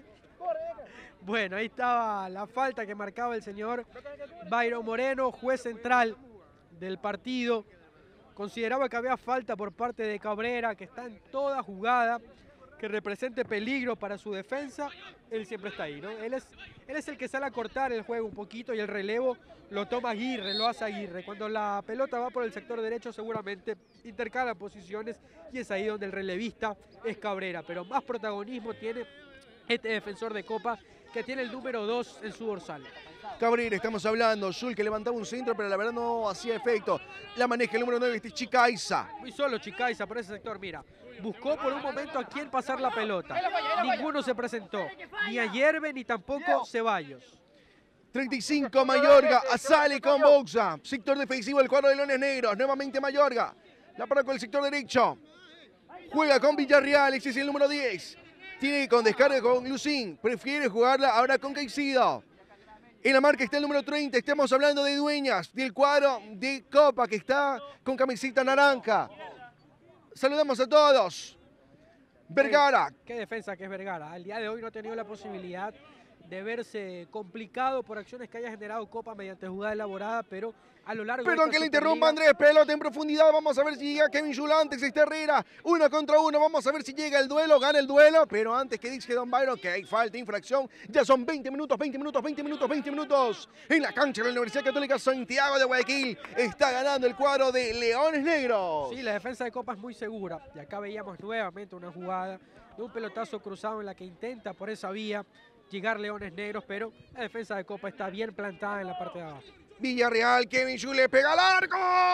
Bueno, ahí estaba la falta que marcaba el señor Byron Moreno, juez central del partido. Consideraba que había falta por parte de Cabrera, que está en toda jugada que represente peligro para su defensa. Él siempre está ahí, ¿no? Él es el que sale a cortar el juego un poquito y el relevo lo toma Aguirre, lo hace Aguirre. Cuando la pelota va por el sector derecho seguramente intercala posiciones y es ahí donde el relevista es Cabrera. Pero más protagonismo tiene este defensor de Copa, que tiene el número 2 en su dorsal. Cabrera, estamos hablando, Zul que levantaba un centro, pero la verdad no hacía efecto. La maneja el número 9, este Chicaiza. Muy solo Chicaiza por ese sector, mira. Buscó por un momento a quién pasar la pelota. Ninguno se presentó, ni Ayerbe ni tampoco Ceballos. 35 Mayorga, sale con Boxa. Sector defensivo del cuadro de Leones Negros. Nuevamente Mayorga. La para con el sector derecho. Juega con Villarreal, ese es el número 10. Tiene con descarga con Lucín. Prefiere jugarla ahora con Caicedo. En la marca está el número 30. Estamos hablando de Dueñas, del cuadro de Copa, que está con camiseta naranja. Saludamos a todos. Vergara. Qué defensa que es Vergara. Al día de hoy no ha tenido la posibilidad de verse complicado por acciones que haya generado Copa mediante jugada elaborada, pero a lo largo Perdón de que le interrumpa, Andrés, pelota en profundidad, vamos a ver si llega Kevin Yul, antes está Herrera, 1 contra 1, vamos a ver si llega el duelo, gana el duelo, pero antes que dice Don Byron que hay falta, infracción, ya son 20 minutos en la cancha de la Universidad Católica Santiago de Guayaquil, está ganando el cuadro de Leones Negros. Sí, la defensa de Copa es muy segura, y acá veíamos nuevamente una jugada de un pelotazo cruzado en la que intenta por esa vía llegar Leones Negros, pero la defensa de Copa está bien plantada en la parte de abajo. Villarreal, Kevin Yul le pega al arco.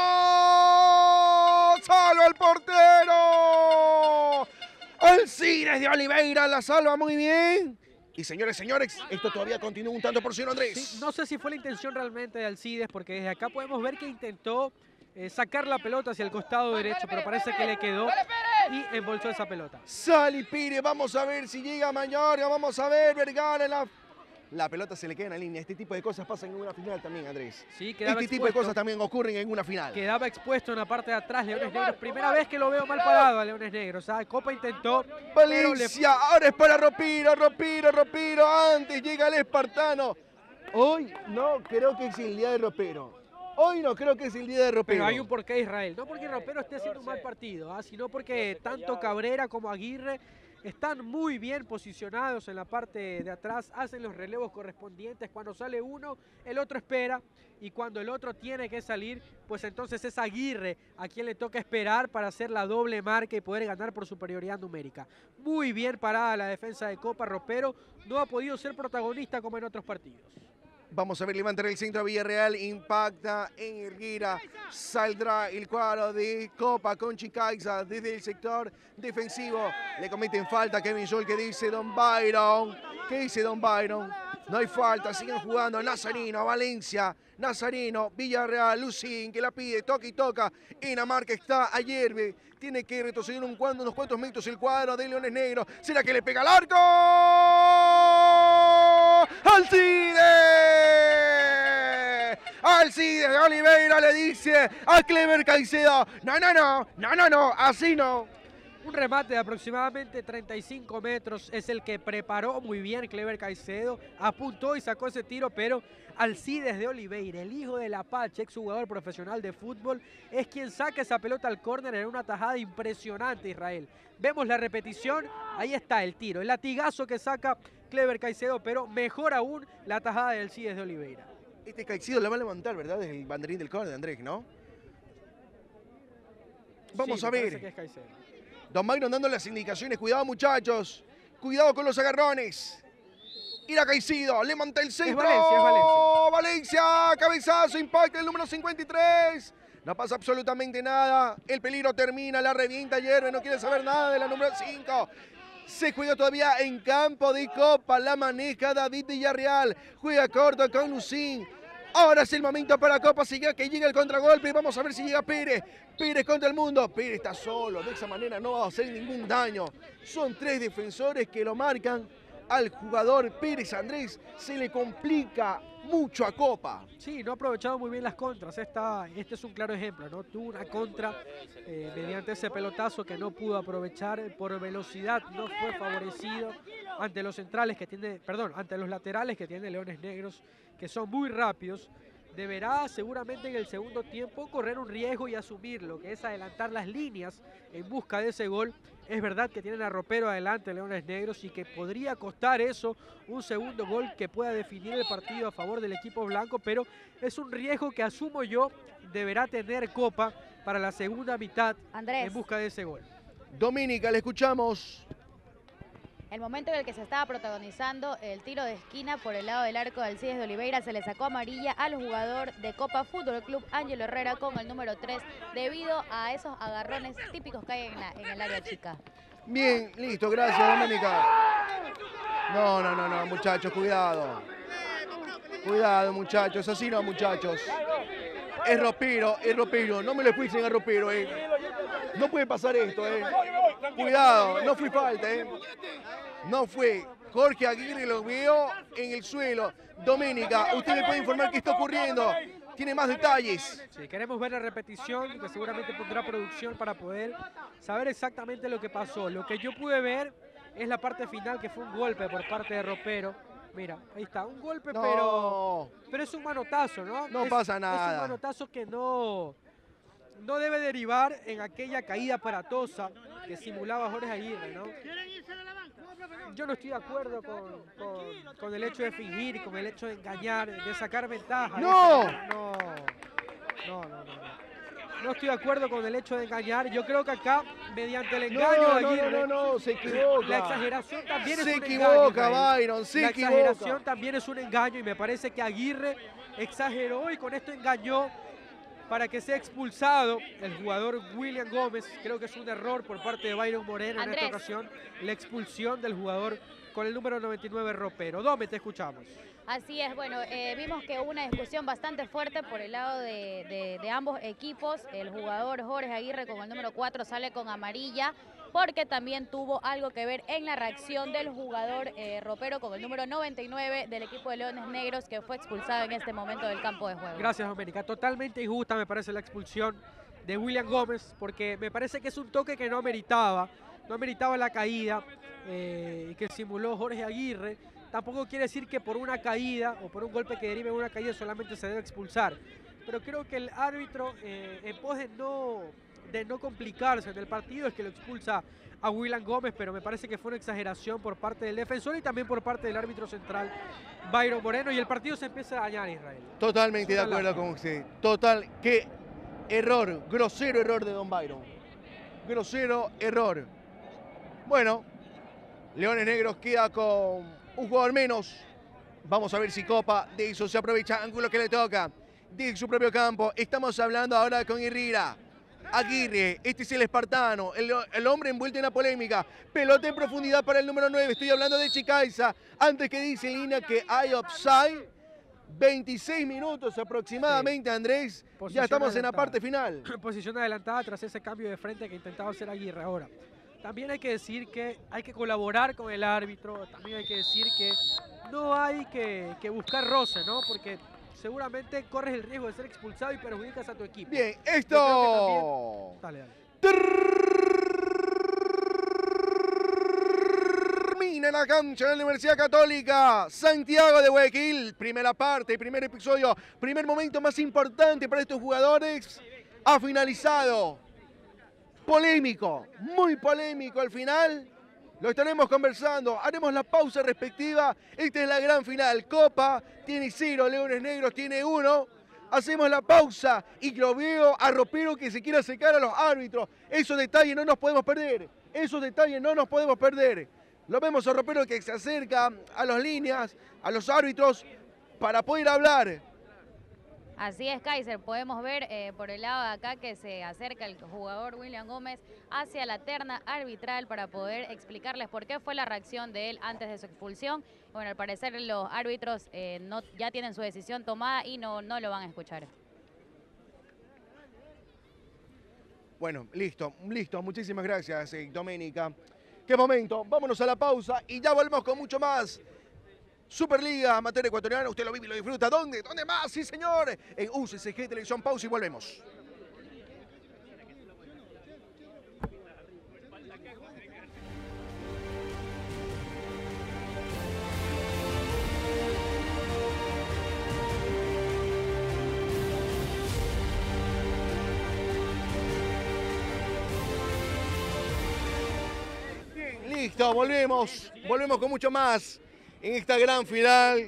¡Salva al portero! Alcides de Oliveira la salva muy bien. Y señores, esto todavía continúa un tanto por ciento, Andrés. Sí, no sé si fue la intención realmente de Alcides, porque desde acá podemos ver que intentó sacar la pelota hacia el costado derecho, pero parece que le quedó y embolsó esa pelota. Sali Pire, vamos a ver si llega Mayorga, vamos a ver, Vergara, la pelota se le queda en la línea. Este tipo de cosas pasan en una final también, Andrés. Sí, quedaba este tipo de cosas también ocurren en una final. Quedaba expuesto en la parte de atrás Leones Negros. Primera vez que lo veo mal parado a Leones Negros. Copa intentó. Valencia, ahora es para Ropiro. Antes llega el espartano. Hoy no creo que es el día de Ropero. Pero hay un porqué, Israel. No porque Ropero esté haciendo un mal partido, sino porque tanto Cabrera como Aguirre están muy bien posicionados en la parte de atrás, hacen los relevos correspondientes. Cuando sale uno, el otro espera, y cuando el otro tiene que salir, pues entonces es Aguirre a quien le toca esperar para hacer la doble marca y poder ganar por superioridad numérica. Muy bien parada la defensa de Copa. Ropero no ha podido ser protagonista como en otros partidos. Vamos a ver, levantar el centro a Villarreal, impacta en Herrera, saldrá el cuadro de Copa con Chicaiza desde el sector defensivo. Le cometen falta a Kevin Yul, que dice Don Byron. No hay falta, siguen jugando Nazarino, Valencia, Nazarino, Villarreal, Lucín, que la pide, toca y toca. En la marca está Ayerbe, tiene que retroceder unos cuantos metros el cuadro de Leones Negros. ¿Será que le pega al arco? Alcides de Oliveira le dice a Clever Caicedo, no, así no. Un remate de aproximadamente 35 metros es el que preparó muy bien Clever Caicedo, apuntó y sacó ese tiro, pero Alcides de Oliveira, el hijo del Apache, exjugador profesional de fútbol, es quien saca esa pelota al córner en una tajada impresionante, Israel. Vemos la repetición, ahí está el tiro, el latigazo que saca Clever Caicedo, pero mejor aún la tajada de Alcides de Oliveira. Este Caicedo la va a levantar, ¿verdad? Desde el banderín del córner, Andrés, ¿no? Vamos Sí, a me parece ver. que es Caicedo. Don Byron dando las indicaciones. Cuidado, muchachos. Cuidado con los agarrones. Ira Caicedo, levanta el centro. Valencia, es Valencia. Valencia, cabezazo, impacta el número 53. No pasa absolutamente nada. El peligro termina, la revienta Hierve. No quiere saber nada de la número 5. Se juega todavía en campo de Copa. La maneja David Villarreal. Juega corto con Lucín. Ahora es el momento para Copa, sigue que llega el contragolpe y vamos a ver si llega Pérez. Pérez contra el mundo. Pérez está solo, de esa manera no va a hacer ningún daño. Son 3 defensores que lo marcan. Al jugador Pérez Andrés se le complica mucho a Copa. Sí, no ha aprovechado muy bien las contras. Este es un claro ejemplo, ¿no? Tuvo una contra mediante ese pelotazo que no pudo aprovechar por velocidad. No fue favorecido ante los centrales que tiene, ante los laterales que tiene Leones Negros, que son muy rápidos. Deberá seguramente en el segundo tiempo correr un riesgo y asumirlo, que es adelantar las líneas en busca de ese gol. Es verdad que tienen a Ropero adelante Leones Negros y que podría costar eso un segundo gol que pueda definir el partido a favor del equipo blanco, pero es un riesgo que asumo yo deberá tener Copa para la segunda mitad Andrés, en busca de ese gol. Dominica, le escuchamos. el momento en el que se estaba protagonizando el tiro de esquina por el lado del arco de Alcides de Oliveira, se le sacó amarilla al jugador de Copa Fútbol Club Ángelo Herrera con el número 3 debido a esos agarrones típicos que hay en el área chica. Bien, listo, gracias, Dominica. No, muchachos, cuidado. Cuidado, muchachos, así no, muchachos. Es Ropero, no me lo expulsen a Ropero, No puede pasar esto, Cuidado, no fue falta, No fue. Jorge Aguirre lo vio en el suelo. Doménica, usted me puede informar qué está ocurriendo. Tiene más detalles. Sí, queremos ver la repetición, que seguramente pondrá producción para poder saber exactamente lo que pasó. Lo que yo pude ver es la parte final, que fue un golpe por parte de Ropero. Mira, ahí está, un golpe, No. pero es un manotazo, ¿no? No pasa Es nada. un manotazo que no debe derivar en aquella caída aparatosa que simulaba Jorge Aguirre, ¿no? Yo no estoy de acuerdo con el hecho de fingir, con el hecho de engañar, de sacar ventaja. ¡No! No estoy de acuerdo con el hecho de engañar. Yo creo que acá, mediante el engaño de Aguirre... No, se equivoca. La exageración también es un engaño. Se equivoca, Byron, se equivoca. La exageración también es un engaño y me parece que Aguirre exageró y con esto engañó para que sea expulsado el jugador William Gómez. Creo que es un error por parte de Byron Moreno en esta ocasión, la expulsión del jugador con el número 99 Ropero. Dome, te escuchamos. Así es, bueno, vimos que hubo una discusión bastante fuerte por el lado de ambos equipos. El jugador Jorge Aguirre con el número 4 sale con amarilla porque también tuvo algo que ver en la reacción del jugador Ropero con el número 99 del equipo de Leones Negros, que fue expulsado en este momento del campo de juego. Gracias, Doménica. Totalmente injusta me parece la expulsión de William Gómez, porque me parece que es un toque que no meritaba la caída que simuló Jorge Aguirre. Tampoco quiere decir que por una caída o por un golpe que derive de una caída solamente se debe expulsar. Pero creo que el árbitro, en pos de no complicarse en el partido, es que lo expulsa a William Gómez, pero me parece que fue una exageración por parte del defensor y también por parte del árbitro central, Byron Moreno, y el partido se empieza a dañar, Israel. Totalmente de acuerdo con usted. Total, qué error, grosero error de Don Byron. Grosero error. Bueno, Leones Negros queda con un jugador menos. Vamos a ver si Copa de eso se aprovecha. Ángulo que le toca de su propio campo. Estamos hablando ahora con Herrera. Aguirre, este es el espartano, el hombre envuelto en la polémica. Pelota en profundidad para el número 9. Estoy hablando de Chicaiza. Antes que dice Lina que hay offside. 26 minutos aproximadamente, sí. Andrés. Posición ya estamos adelantada en la parte final. Posición adelantada tras ese cambio de frente que intentaba hacer Aguirre ahora. También hay que decir que hay que colaborar con el árbitro, también hay que decir que no hay que buscar roce, ¿no? Porque seguramente corres el riesgo de ser expulsado y perjudicas a tu equipo. Bien, Yo creo que esto también... Dale. termina en la cancha de la Universidad Católica Santiago de Guayaquil. Primera parte, primer episodio, primer momento más importante para estos jugadores. Ha finalizado. Polémico, muy polémico al final. Lo estaremos conversando, haremos la pausa respectiva. Esta es la gran final. Copa tiene 0, Leones Negros tiene 1. Hacemos la pausa y lo veo a Ropero que se quiere acercar a los árbitros. Esos detalles no nos podemos perder. Esos detalles no nos podemos perder. Lo vemos a Ropero que se acerca a las líneas, a los árbitros, para poder hablar. Así es, Kaiser, podemos ver por el lado de acá que se acerca el jugador William Gómez hacia la terna arbitral para poder explicarles por qué fue la reacción de él antes de su expulsión. Bueno, al parecer los árbitros ya tienen su decisión tomada y no lo van a escuchar. Bueno, listo. Muchísimas gracias, Doménica. Qué momento, vámonos a la pausa y ya volvemos con mucho más. Superliga Amateur Ecuatoriana, usted lo vive y lo disfruta. ¿Dónde? ¿Dónde más? Sí, señor. En UCCG Televisión. Pausa y volvemos. Bien, listo, volvemos con mucho más. En esta gran final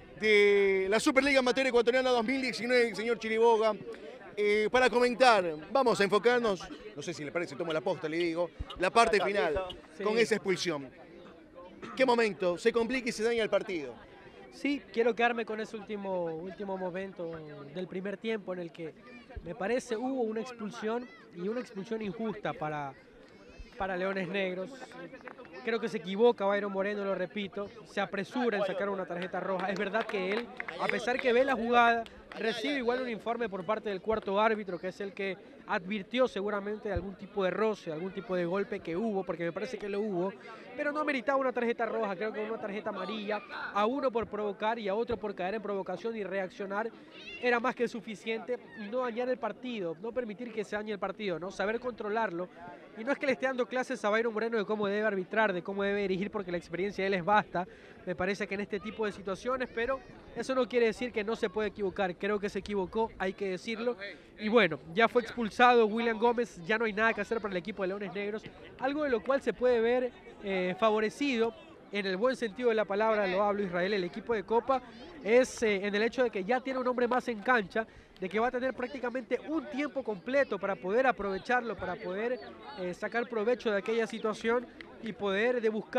de la Superliga Amateur Ecuatoriana 2019, señor Chiriboga, para comentar, vamos a enfocarnos, no sé si le parece, tomo la posta, le digo, la parte final, con esa expulsión. ¿Qué momento? Se complica y se daña el partido. Sí, quiero quedarme con ese último momento del primer tiempo en el que me parece hubo una expulsión y una expulsión injusta para Leones Negros. Creo que se equivoca Byron Moreno, lo repito, se apresura en sacar una tarjeta roja. Es verdad que él, a pesar que ve la jugada, recibe igual un informe por parte del cuarto árbitro, que es el que advirtió seguramente de algún tipo de roce, algún tipo de golpe que hubo, porque me parece que lo hubo, pero no meritaba una tarjeta roja, creo que una tarjeta amarilla, a uno por provocar y a otro por caer en provocación y reaccionar, era más que suficiente, y no dañar el partido, no permitir que se dañe el partido, ¿no? Saber controlarlo. Y no es que le esté dando clases a Byron Moreno de cómo debe arbitrar, de cómo debe dirigir, porque la experiencia de él es vasta, me parece que en este tipo de situaciones, pero eso no quiere decir que no se puede equivocar. Creo que se equivocó, hay que decirlo. Y bueno, ya fue expulsado William Gómez, ya no hay nada que hacer para el equipo de Leones Negros, algo de lo cual se puede ver favorecido, en el buen sentido de la palabra, lo hablo Israel, el equipo de Copa, es en el hecho de que ya tiene un hombre más en cancha, de que va a tener prácticamente un tiempo completo para poder aprovecharlo, para poder sacar provecho de aquella situación y poder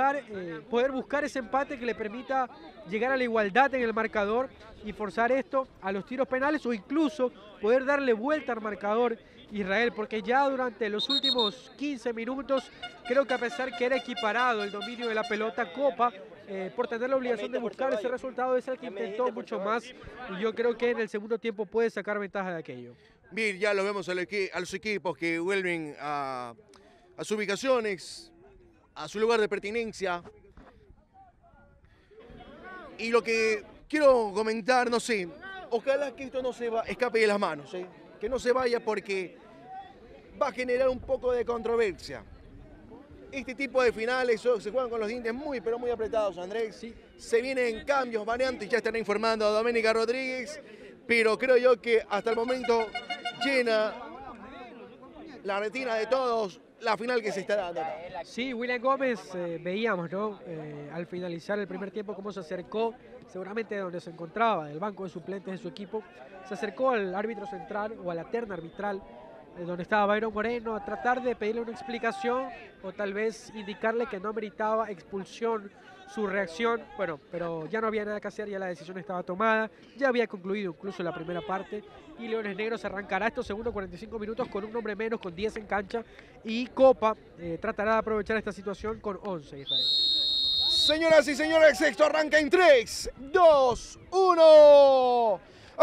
buscar ese empate que le permita llegar a la igualdad en el marcador y forzar esto a los tiros penales o incluso poder darle vuelta al marcador Israel, porque ya durante los últimos 15 minutos creo que a pesar que era equiparado el dominio de la pelota, Copa por tener la obligación de buscar ese resultado es el que intentó mucho más y yo creo que en el segundo tiempo puede sacar ventaja de aquello. Bien, ya lo vemos a los equipos que vuelven a sus ubicaciones, a su lugar de pertinencia. Y lo que quiero comentar, no sé, ojalá que esto no se escape de las manos, que no se vaya porque va a generar un poco de controversia. Este tipo de finales se juegan con los dientes muy, pero muy apretados, Andrés. Sí. Se vienen cambios, variantes, ya estará informando a Doménica Rodríguez, pero creo yo que hasta el momento llena la retina de todos la final que se está dando. Sí, William Gómez, veíamos, ¿no? Al finalizar el primer tiempo cómo se acercó, seguramente de donde se encontraba, del banco de suplentes de su equipo, se acercó al árbitro central o a la terna arbitral, donde estaba Byron Moreno, a tratar de pedirle una explicación o tal vez indicarle que no meritaba expulsión su reacción. Bueno, pero ya no había nada que hacer, ya la decisión estaba tomada, ya había concluido incluso la primera parte y Leones Negros arrancará estos segundos 45 minutos con un hombre menos, con 10 en cancha y Copa tratará de aprovechar esta situación con 11, Israel. Señoras y señores, esto arranca en 3, 2, 1...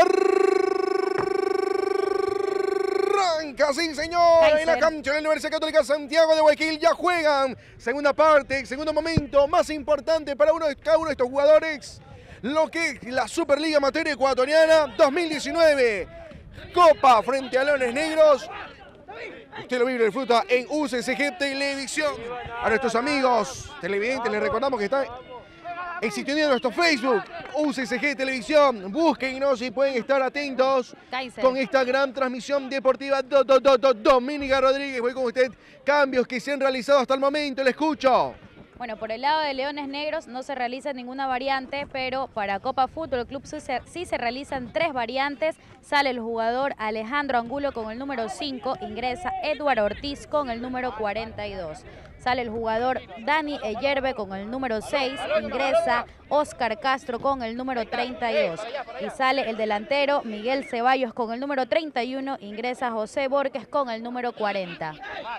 Arranca, sí señor, Kaiser. En la cancha de la Universidad Católica Santiago de Guayaquil ya juegan. Segunda parte, segundo momento, más importante para cada uno de estos jugadores. lo que es la Superliga Amateur Ecuatoriana 2019. Copa frente a Leones Negros. Usted lo vive y disfruta en UCCG Televisión. A nuestros amigos televidentes les recordamos que están en sintonía de nuestro Facebook, UCCG Televisión. Búsquennos y pueden estar atentos con esta gran transmisión deportiva. Doménica Rodríguez, voy con usted. Cambios que se han realizado hasta el momento, le escucho. Bueno, por el lado de Leones Negros no se realiza ninguna variante, pero para Copa Fútbol Club sí se realizan 3 variantes. Sale el jugador Alejandro Angulo con el número 5, ingresa Eduardo Ortiz con el número 42. Sale el jugador Dani Eyerbe con el número 6, ingresa Oscar Castro con el número 32. Y sale el delantero Miguel Ceballos con el número 31, ingresa José Borges con el número 40.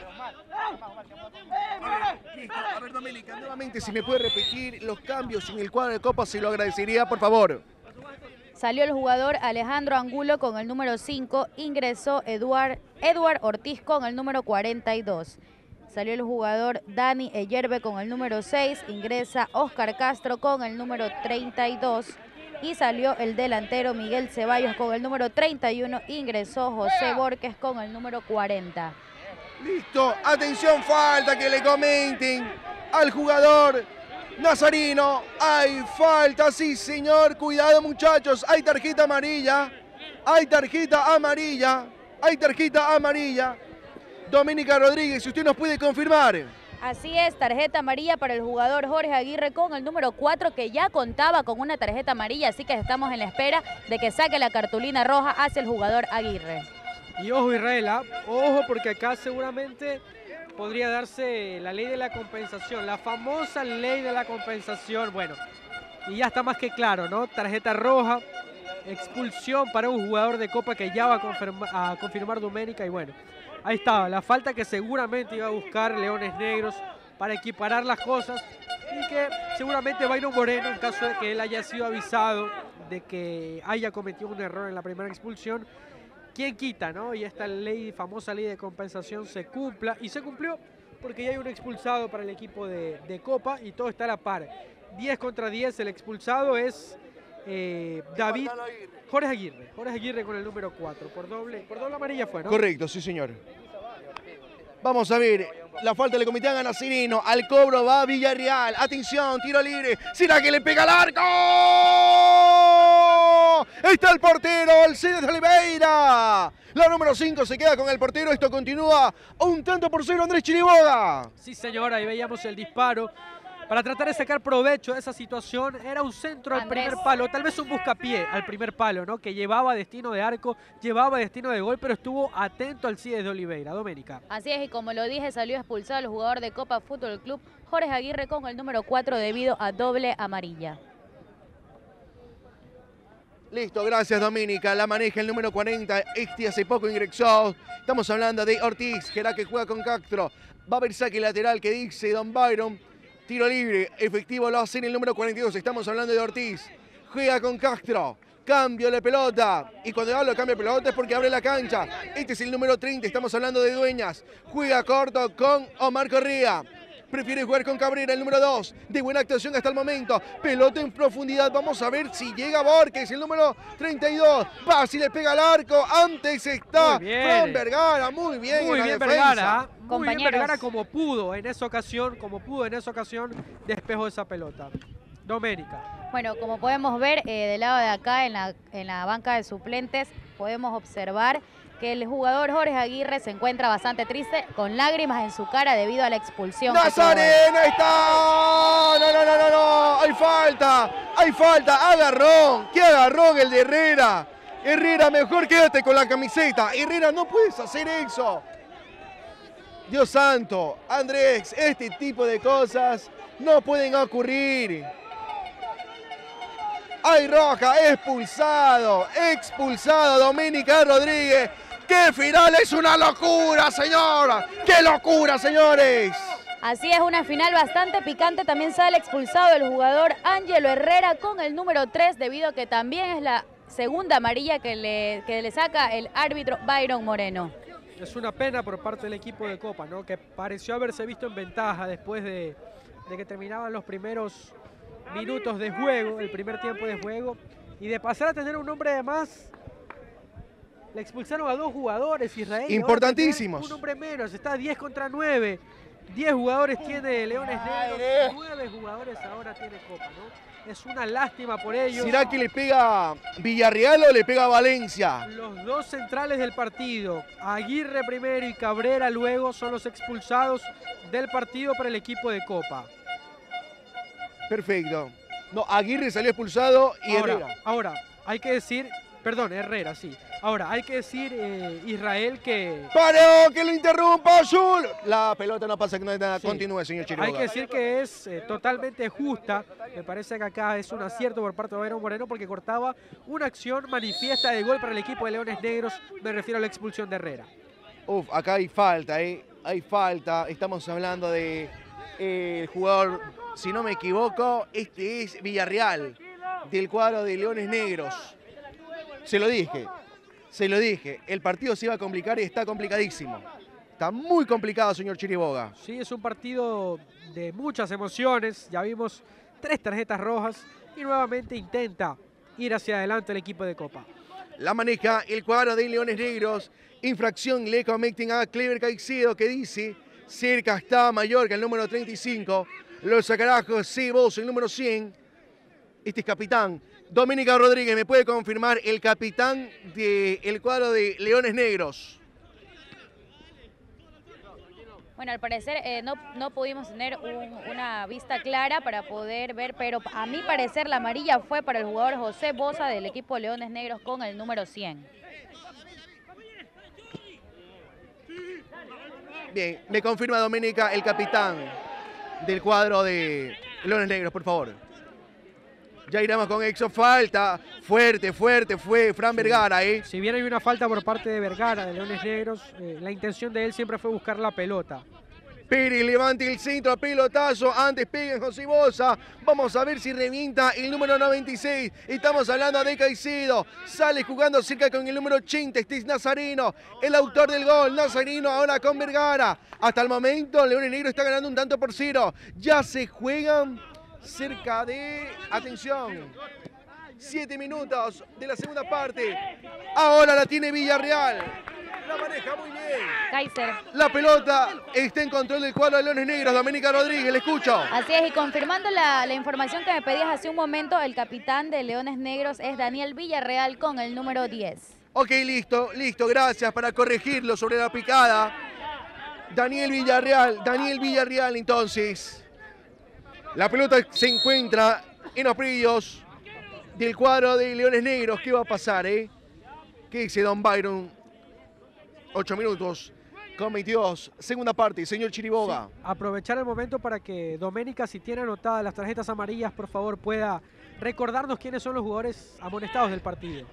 A ver, Doménica, nuevamente si me puede repetir los cambios en el cuadro de Copa, se lo agradecería, por favor. Salió el jugador Alejandro Angulo con el número 5, ingresó Eduard Ortiz con el número 42. Salió el jugador Dani Eyerbe con el número 6, ingresa Oscar Castro con el número 32. Y salió el delantero Miguel Ceballos con el número 31, ingresó José Borges con el número 40. Listo, atención, falta que le comenten al jugador Nazarino. Hay falta, sí señor, cuidado muchachos, hay tarjeta amarilla, hay tarjeta amarilla, hay tarjeta amarilla. Doménica Rodríguez, si usted nos puede confirmar. Así es, tarjeta amarilla para el jugador Jorge Aguirre con el número 4, que ya contaba con una tarjeta amarilla, así que estamos en la espera de que saque la cartulina roja hacia el jugador Aguirre. Y ojo, Israel, ojo, porque acá seguramente podría darse la ley de la compensación, la famosa ley de la compensación. Bueno, y ya está más que claro, ¿no? Tarjeta roja, expulsión para un jugador de Copa que ya va a confirmar Doménica. Y bueno, ahí estaba, la falta que seguramente iba a buscar Leones Negros para equiparar las cosas. Y que seguramente Byron Moreno, en caso de que él haya sido avisado de que haya cometido un error en la primera expulsión, ¿quién quita, no? Y esta ley, famosa ley de compensación, se cumpla. Y se cumplió porque ya hay un expulsado para el equipo de Copa y todo está a la par. 10 contra 10, el expulsado es Jorge Aguirre con el número 4. Por doble amarilla fue, ¿no? Correcto, sí señor. Vamos a ver, la falta le cometían a Nazarino, al cobro va Villarreal. Atención, tiro libre, ¿será que le pega al arco? Está el portero, Alcides de Oliveira. La número 5 se queda con el portero. Esto continúa 1-0 Andrés Chiriboga. Sí, señor, ahí veíamos el disparo. Para tratar de sacar provecho de esa situación, era un centro al primer palo, tal vez un buscapié al primer palo, ¿no? Que llevaba destino de arco, llevaba destino de gol, pero estuvo atento Alcides de Oliveira. Doménica. Así es, y como lo dije, salió expulsado el jugador de Copa Fútbol Club, Jorge Aguirre, con el número 4 debido a doble amarilla. Listo, gracias Doménica. La maneja el número 40. Este hace poco ingresó. Estamos hablando de Ortiz, que era que juega con Castro. Va a haber saque lateral que dice Don Byron. Tiro libre, efectivo lo hace en el número 42. Estamos hablando de Ortiz. Juega con Castro. Cambio de pelota. Y cuando hablo de cambio de pelota es porque abre la cancha. Este es el número 30. Estamos hablando de Dueñas. Juega corto con Omar Correa. Prefiere jugar con Cabrera, el número 2. De buena actuación hasta el momento. Pelota en profundidad. Vamos a ver si llega Borges, el número 32. Va, si le pega al arco. Antes está Fran Vergara. Muy bien en la defensa. Vergara. Muy bien Vergara como pudo en esa ocasión. Despejó esa pelota. Doménica. Bueno, como podemos ver, del lado de acá, en la banca de suplentes, podemos observar que el jugador Jorge Aguirre se encuentra bastante triste, con lágrimas en su cara debido a la expulsión. ¡Nazareno está! ¡No! ¡Hay falta! ¡Agarrón! ¡Qué agarrón el de Herrera! Herrera, mejor quédate con la camiseta. Herrera, no puedes hacer eso. Dios santo, Andrés, este tipo de cosas no pueden ocurrir. ¡Hay roja! ¡Expulsado! Doménica Rodríguez. ¡Qué final! ¡Es una locura, señora! ¡Qué locura, señores! Así es, una final bastante picante. También sale expulsado el jugador Ángelo Herrera con el número 3, debido a que también es la segunda amarilla que le saca el árbitro Byron Moreno. Es una pena por parte del equipo de Copa, ¿no? Que pareció haberse visto en ventaja después de que terminaban los primeros minutos de juego, el primer tiempo de juego, y de pasar a tener un hombre de más, le expulsaron a 2 jugadores, Israel. Importantísimos. Un hombre menos, está 10 contra 9. 10 jugadores tiene Leones Negros, 9 jugadores ahora tiene Copa, ¿no? Es una lástima por ellos. ¿Será que le pega Villarreal o le pega Valencia? Los 2 centrales del partido, Aguirre primero y Cabrera luego, son los expulsados del partido para el equipo de Copa. Perfecto. No, Aguirre salió expulsado y Herrera. Ahora, hay que decir, perdón, Herrera, sí. Ahora, hay que decir, Israel, que... ¡Paró! ¡Que lo interrumpa, Azul! La pelota no pasa, que no hay nada. Sí. Continúe, señor Chiriboga. Hay que decir que es totalmente justa. Me parece que acá es un acierto por parte de Byron Moreno porque cortaba una acción manifiesta de gol para el equipo de Leones Negros. Me refiero a la expulsión de Herrera. Uf, acá hay falta, hay falta. Estamos hablando de el jugador, si no me equivoco, este es Villarreal, del cuadro de Leones Negros. Se lo dije, el partido se iba a complicar y está complicadísimo. Está muy complicado, señor Chiriboga. Sí, es un partido de muchas emociones. Ya vimos 3 tarjetas rojas y nuevamente intenta ir hacia adelante el equipo de Copa. La maneja el cuadro de Leones Negros. Infracción le cometen a Clever Caicedo, que dice: cerca está Mallorca, el número 35. Lo sacará José Bozo, el número 100. Este es capitán. Doménica Rodríguez, ¿me puede confirmar el capitán del cuadro de Leones Negros? Bueno, al parecer no pudimos tener una vista clara para poder ver, pero a mi parecer la amarilla fue para el jugador José Boza del equipo Leones Negros con el número 100. Bien, me confirma Doménica el capitán del cuadro de Leones Negros, por favor. Ya iremos con Exo. Falta fuerte fue Fran Vergara. Si bien hay una falta por parte de Vergara, de Leones Negros, la intención de él siempre fue buscar la pelota. Pérez levanta el centro, pelotazo, antes pega en José Boza. Vamos a ver si revienta el número 96. Estamos hablando de Caicedo. Sale jugando cerca con el número 80. Este es Nazareno, el autor del gol. Nazareno ahora con Vergara. Hasta el momento, Leones Negros está ganando 1-0. Ya se juegan cerca de, atención, 7 minutos de la segunda parte. Ahora la tiene Villarreal. La maneja muy bien. Kaiser. La pelota está en control del cuadro de Leones Negros. Doménica Rodríguez, le escucho. Así es, y confirmando la información que me pedías hace un momento, el capitán de Leones Negros es Daniel Villarreal con el número 10. Ok, listo, gracias para corregirlo sobre la picada. Daniel Villarreal entonces. La pelota se encuentra en los predios del cuadro de Leones Negros. ¿Qué va a pasar, ¿Qué dice Don Byron? 8 minutos con 22. Segunda parte, señor Chiriboga. Sí, aprovechar el momento para que Doménica, si tiene anotadas las tarjetas amarillas, por favor pueda recordarnos quiénes son los jugadores amonestados del partido.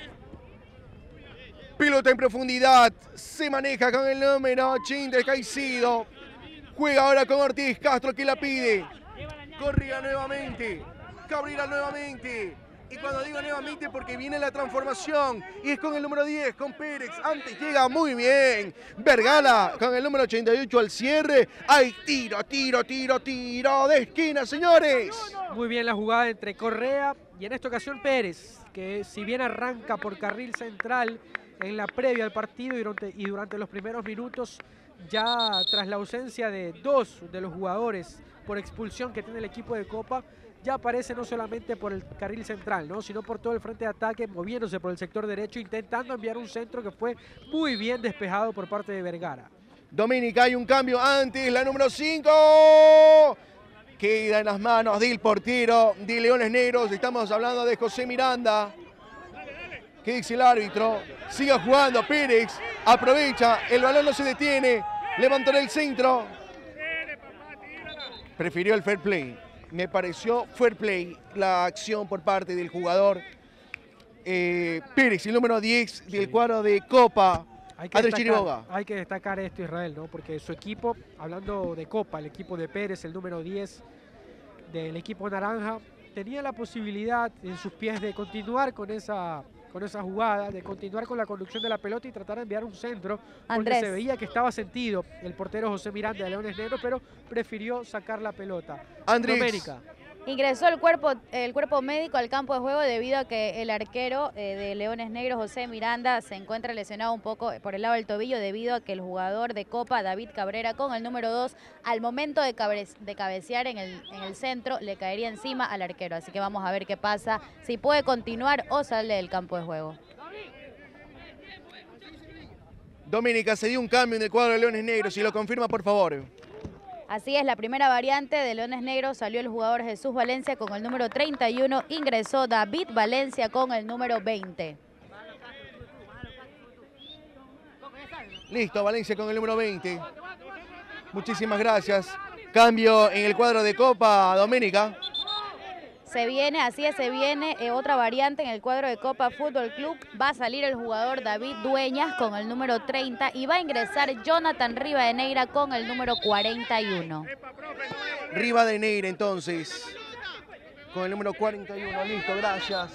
Pelota en profundidad. Se maneja con el número 80 de Caicedo. Juega ahora con Ortiz Castro, que la pide. Corría nuevamente, Cabrera nuevamente, y cuando digo nuevamente porque viene la transformación, y es con el número 10, con Pérez, antes llega muy bien, Vergara con el número 88 al cierre, hay tiro de esquina, señores. Muy bien la jugada entre Correa y en esta ocasión Pérez, que si bien arranca por carril central en la previa al partido y durante los primeros minutos, ya tras la ausencia de 2 de los jugadores por expulsión que tiene el equipo de Copa, ya aparece no solamente por el carril central, ¿no?, sino por todo el frente de ataque, moviéndose por el sector derecho, intentando enviar un centro que fue muy bien despejado por parte de Vergara. Doménica, hay un cambio antes, la número 5 queda en las manos del portero de Leones Negros. Estamos hablando de José Miranda. ¿Qué dice el árbitro? Sigue jugando Pérez, aprovecha, el balón no se detiene, levantó el centro. Prefirió el fair play. Me pareció fair play la acción por parte del jugador Pérez, el número 10 del cuadro de Copa. Hay que destacar esto, Israel, ¿no?, porque su equipo, hablando de Copa, el equipo de Pérez, el número 10 del equipo naranja, tenía la posibilidad en sus pies de continuar con esa jugada, de continuar con la conducción de la pelota y tratar de enviar un centro, porque se veía que estaba sentido el portero José Miranda de Leones Negros, pero prefirió sacar la pelota. Andrés, Doménica. Ingresó el cuerpo médico al campo de juego debido a que el arquero de Leones Negros, José Miranda, se encuentra lesionado un poco por el lado del tobillo debido a que el jugador de Copa, David Cabrera, con el número 2, al momento de cabecear en el centro, le caería encima al arquero. Así que vamos a ver qué pasa, si puede continuar o sale del campo de juego. Doménica, se dio un cambio en el cuadro de Leones Negros, si lo confirma, por favor. Así es, la primera variante de Leones Negros, salió el jugador Jesús Valencia con el número 31, ingresó David Valencia con el número 20. Listo, Valencia con el número 20. Muchísimas gracias. Cambio en el cuadro de Copa, Doménica. Se viene, así es, se viene otra variante en el cuadro de Copa Fútbol Club. Va a salir el jugador David Dueñas con el número 30 y va a ingresar Jonathan Rivadeneira con el número 41. Rivadeneira entonces, con el número 41. Listo, gracias.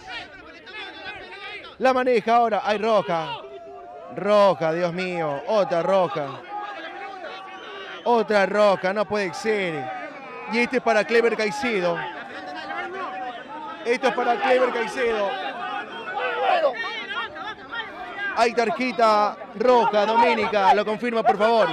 La maneja ahora, hay roja. Roja, Dios mío, otra roja. Otra roja, no puede ser. Y este es para Clever Caicedo. Esto es para Clever Caicedo. Hay tarjeta roja, Doménica, lo confirma, por favor.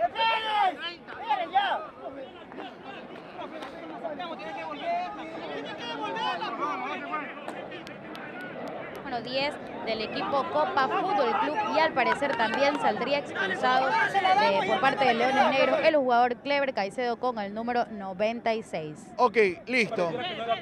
Número 10 del equipo Copa Fútbol Club y al parecer también saldría expulsado por parte de Leones Negros el jugador Clever Caicedo con el número 96. Ok, listo.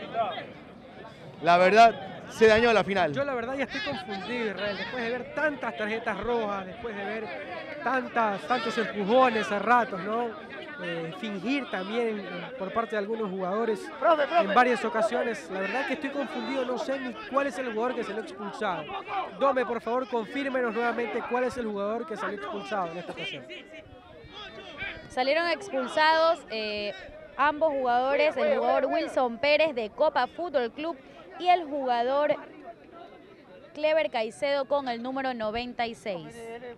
La verdad, se dañó la final. Yo la verdad ya estoy confundido, Israel, después de ver tantas tarjetas rojas, después de ver tantos empujones a ratos, ¿no? Fingir también por parte de algunos jugadores en varias ocasiones. La verdad que estoy confundido, no sé ni cuál es el jugador que salió expulsado. Dome, por favor, confírmenos nuevamente cuál es el jugador que salió expulsado en esta ocasión. Salieron expulsados ambos jugadores, el jugador Wilson Pérez de Copa Fútbol Club y el jugador Clever Caicedo con el número 96.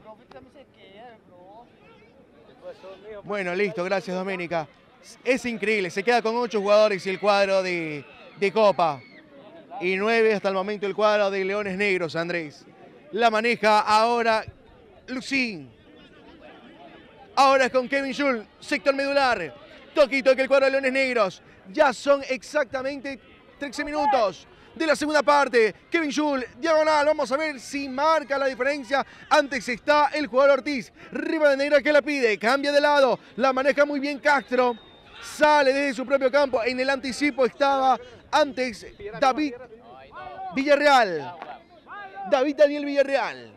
Bueno, listo, gracias, Doménica. Es increíble, se queda con 8 jugadores y el cuadro de Copa. Y 9 hasta el momento el cuadro de Leones Negros, Andrés. La maneja ahora Lucín. Ahora es con Kevin Schul, sector medular. Toquito que el cuadro de Leones Negros. Ya son exactamente 13 minutos de la segunda parte. Kevin Schul, diagonal. Vamos a ver si marca la diferencia. Antes está el jugador Ortiz. Rivadeneira que la pide. Cambia de lado. La maneja muy bien Castro. Sale desde su propio campo. En el anticipo estaba antes David Villarreal. David Daniel Villarreal.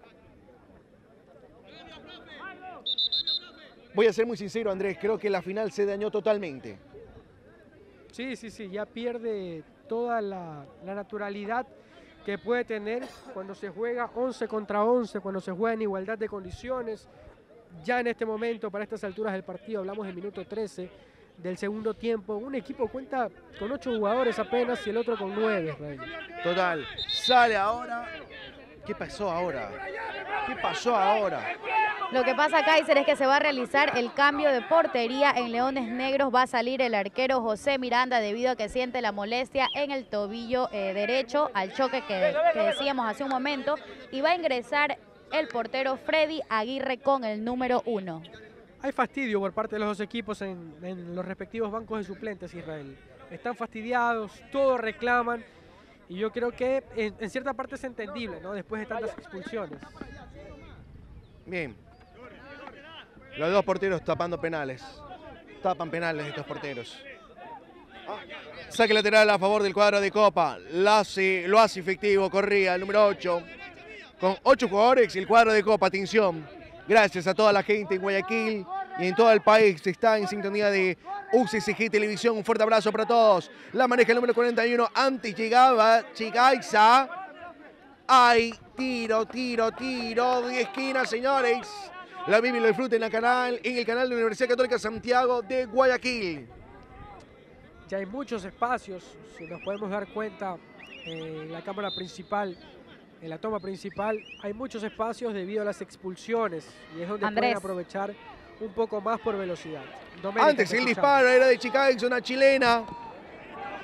Voy a ser muy sincero, Andrés. Creo que la final se dañó totalmente. Sí, ya pierde toda la naturalidad que puede tener cuando se juega 11 contra 11, cuando se juega en igualdad de condiciones. Ya en este momento, para estas alturas del partido, hablamos del minuto 13 del segundo tiempo. Un equipo cuenta con 8 jugadores apenas y el otro con 9. Rey. Total. Sale ahora. ¿Qué pasó ahora? ¿Qué pasó ahora? Lo que pasa, Kaiser, es que se va a realizar el cambio de portería en Leones Negros. Va a salir el arquero José Miranda debido a que siente la molestia en el tobillo derecho al choque que decíamos hace un momento. Y va a ingresar el portero Freddy Aguirre con el número 1. Hay fastidio por parte de los dos equipos en los respectivos bancos de suplentes, Israel. Están fastidiados, todos reclaman. Y yo creo que en cierta parte es entendible, ¿no? Después de tantas expulsiones. Bien. Los dos porteros tapando penales. Tapan penales estos porteros. Saque lateral a favor del cuadro de Copa. Lo hace efectivo Correa, el número 8. Con 8 jugadores y el cuadro de Copa. Atención. Gracias a toda la gente en Guayaquil y en todo el país. Está en sintonía de UCCG Televisión. Un fuerte abrazo para todos. La maneja el número 41. Antes llegaba Chicaiza. Hay tiro de esquina, señores. La vive y lo disfruten en el canal de la Universidad Católica Santiago de Guayaquil. Ya hay muchos espacios, si nos podemos dar cuenta, en la cámara principal, en la toma principal, hay muchos espacios debido a las expulsiones y es donde pueden aprovechar un poco más por velocidad. Doménica, antes el disparo era de Chicaiza, una chilena.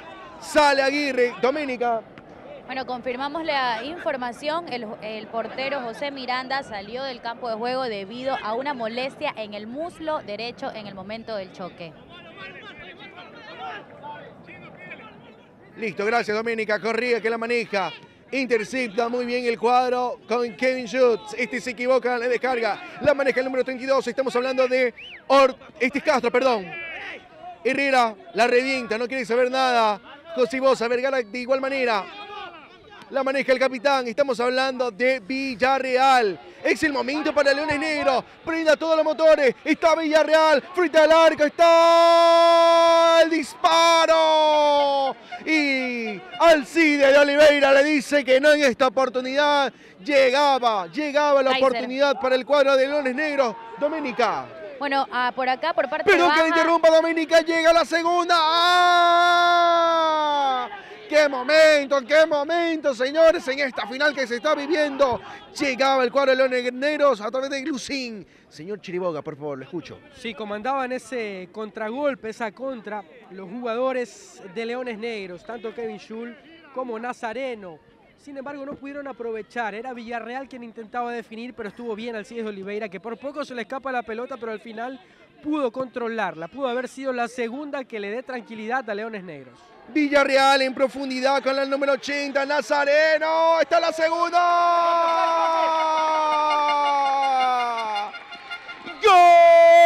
Sale Aguirre, Doménica. Bueno, confirmamos la información, el portero José Miranda salió del campo de juego debido a una molestia en el muslo derecho en el momento del choque. Listo, gracias Doménica, Corría que la maneja. Intercepta muy bien el cuadro con Kevin Schutz. Este se equivoca, la descarga. La maneja el número 32. Estamos hablando de este es Castro, perdón. Herrera la revienta, no quiere saber nada. José Bosa, Vergara de igual manera. La maneja el capitán. Estamos hablando de Villarreal. Es el momento para Leones Negros. Prenda todos los motores. Está Villarreal. Frente al arco. Está el disparo. Y Alcide de Oliveira le dice que no en esta oportunidad. Llegaba la oportunidad para el cuadro de Leones Negros. Doménica. Bueno, por acá, por parte Pero baja. que le interrumpa Doménica. Llega la segunda. ¡Ah! ¡Qué momento, señores! En esta final que se está viviendo. Llegaba el cuadro de Leones Negros a través de Lucín. Señor Chiriboga, por favor, lo escucho. Sí, comandaban ese contragolpe, esa contra, los jugadores de Leones Negros, tanto Kevin Schultz como Nazareno. Sin embargo, no pudieron aprovechar. Era Villarreal quien intentaba definir, pero estuvo bien Alcides de Oliveira, que por poco se le escapa la pelota, pero al final pudo controlarla. Pudo haber sido la segunda que le dé tranquilidad a Leones Negros. Villarreal en profundidad con el número 80, Nazareno. ¡Está la segunda! ¡Gol!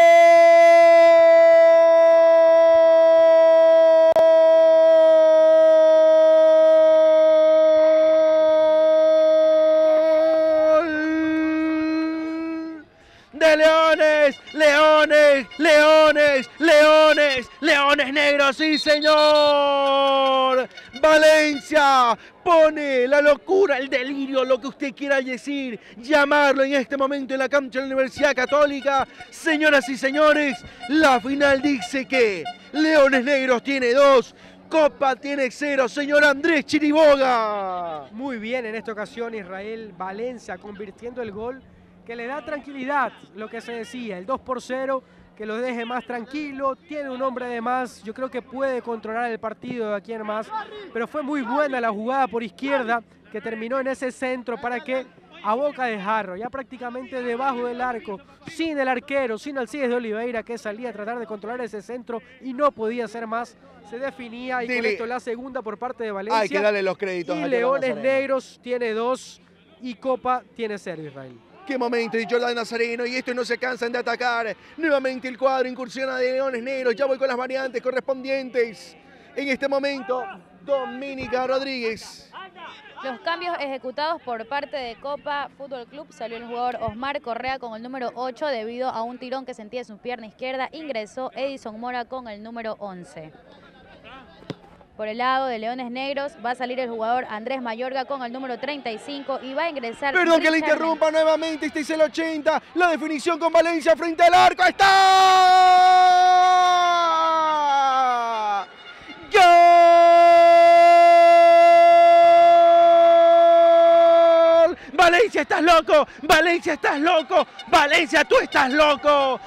De Leones, Leones, Leones, Leones, Leones Negros, sí señor. Valencia pone la locura, el delirio, lo que usted quiera decir, llamarlo en este momento en la cancha de la Universidad Católica. Señoras y señores, la final dice que Leones Negros tiene 2, Copa tiene 0, señor Andrés Chiriboga. Muy bien en esta ocasión Israel Valencia convirtiendo el gol que le da tranquilidad, lo que se decía, el 2-0, que lo deje más tranquilo, tiene un hombre de más, yo creo que puede controlar el partido de aquí en más, pero fue muy buena la jugada por izquierda, que terminó en ese centro para que a boca de jarro, ya prácticamente debajo del arco, sin el arquero, sin Alcides de Oliveira, que salía a tratar de controlar ese centro y no podía hacer más, se definía y con esto la segunda por parte de Valencia. Hay que darle los créditos. Y Leones Negros tiene 2 y Copa tiene 0, Israel. Qué momento de Jordan Nazareno y estos no se cansan de atacar. Nuevamente el cuadro incursiona de Leones Negros. Ya voy con las variantes correspondientes. En este momento, Doménica Rodríguez. Los cambios ejecutados por parte de Copa Fútbol Club. Salió el jugador Osmar Correa con el número 8 debido a un tirón que sentía en su pierna izquierda. Ingresó Edison Mora con el número 11. Por el lado de Leones Negros va a salir el jugador Andrés Mayorga con el número 35 y va a ingresar... Perdón que le interrumpa nuevamente, este es el 80, la definición con Valencia frente al arco, ¡está! ¡Gol! Valencia, estás loco, Valencia, estás loco, Valencia, tú estás loco,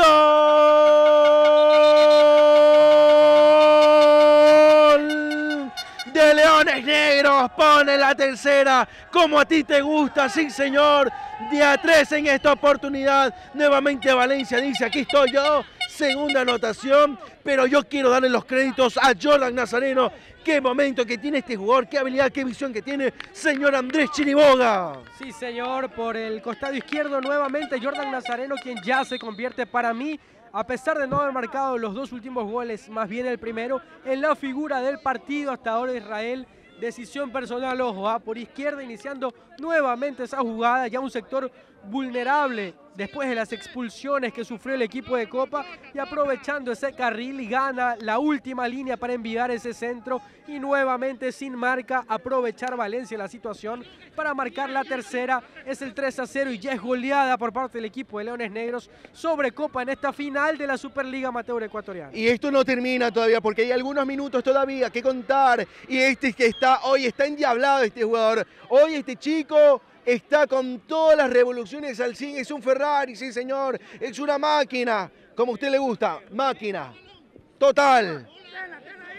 ¡gol! De Leones Negros, pone la tercera, como a ti te gusta, sí señor, de a 3 en esta oportunidad, nuevamente Valencia dice, aquí estoy yo, segunda anotación, pero yo quiero darle los créditos a Jordan Nazareno, qué momento que tiene este jugador, qué habilidad, qué visión que tiene, señor Andrés Chiriboga. Sí señor, por el costado izquierdo nuevamente Jordan Nazareno, quien ya se convierte para mí, a pesar de no haber marcado los 2 últimos goles, más bien el primero, en la figura del partido hasta ahora Israel. Decisión personal, ojo, por izquierda iniciando nuevamente esa jugada, ya un sector vulnerable después de las expulsiones que sufrió el equipo de Copa y aprovechando ese carril y gana la última línea para enviar ese centro y nuevamente sin marca aprovechar Valencia la situación para marcar la tercera, es el 3-0 y ya es goleada por parte del equipo de Leones Negros sobre Copa en esta final de la Superliga Amateur Ecuatoriana. Y esto no termina todavía porque hay algunos minutos todavía que contar y este que hoy está endiablado este jugador, hoy este chico está con todas las revoluciones al 100, es un Ferrari, sí señor, es una máquina, como a usted le gusta, máquina, total.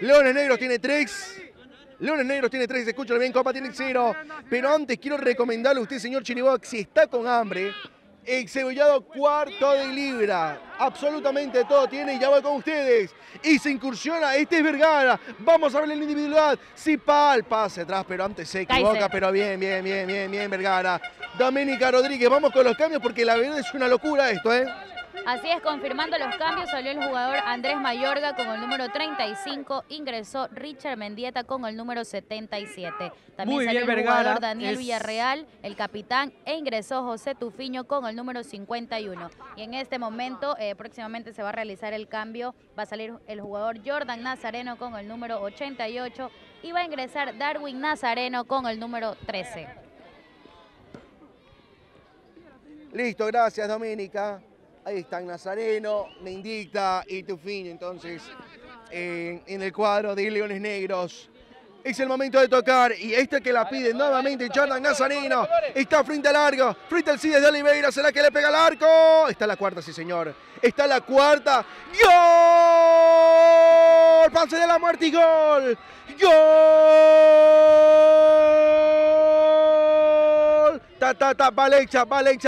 Leones Negros tiene 3. Leones Negros tiene 3, escúchalo bien, Copa tiene 0. Pero antes quiero recomendarle a usted, señor Chiriboga, que si está con hambre, encebollado cuarto de libra. Absolutamente todo tiene y ya voy con ustedes. Y se incursiona, este es Vergara. Vamos a ver la individualidad. Zipa el pase atrás, pero antes se equivoca. Kaiser. Pero bien, Vergara. Doménica Rodríguez, vamos con los cambios porque la verdad es una locura esto, ¿eh? Así es, confirmando los cambios, salió el jugador Andrés Mayorga con el número 35, ingresó Richard Mendieta con el número 77. También Muy salió bien, el jugador Vergara, Daniel es- Villarreal, el capitán, e ingresó José Tufiño con el número 51. Y en este momento, próximamente se va a realizar el cambio, va a salir el jugador Jordan Nazareno con el número 88 y va a ingresar Darwin Nazareno con el número 13. Listo, gracias, Doménica. Ahí están Nazareno, Mendieta y Tufiño, entonces, en el cuadro de Leones Negros. Es el momento de tocar y este que la pide nuevamente Jordan Nazareno. Está frente al largo, frente al Cides de Oliveira. ¿Será que le pega al arco? Está la cuarta, sí señor. Está la cuarta. ¡Gol! Pase de la muerte y gol. ¡Gol! Valencia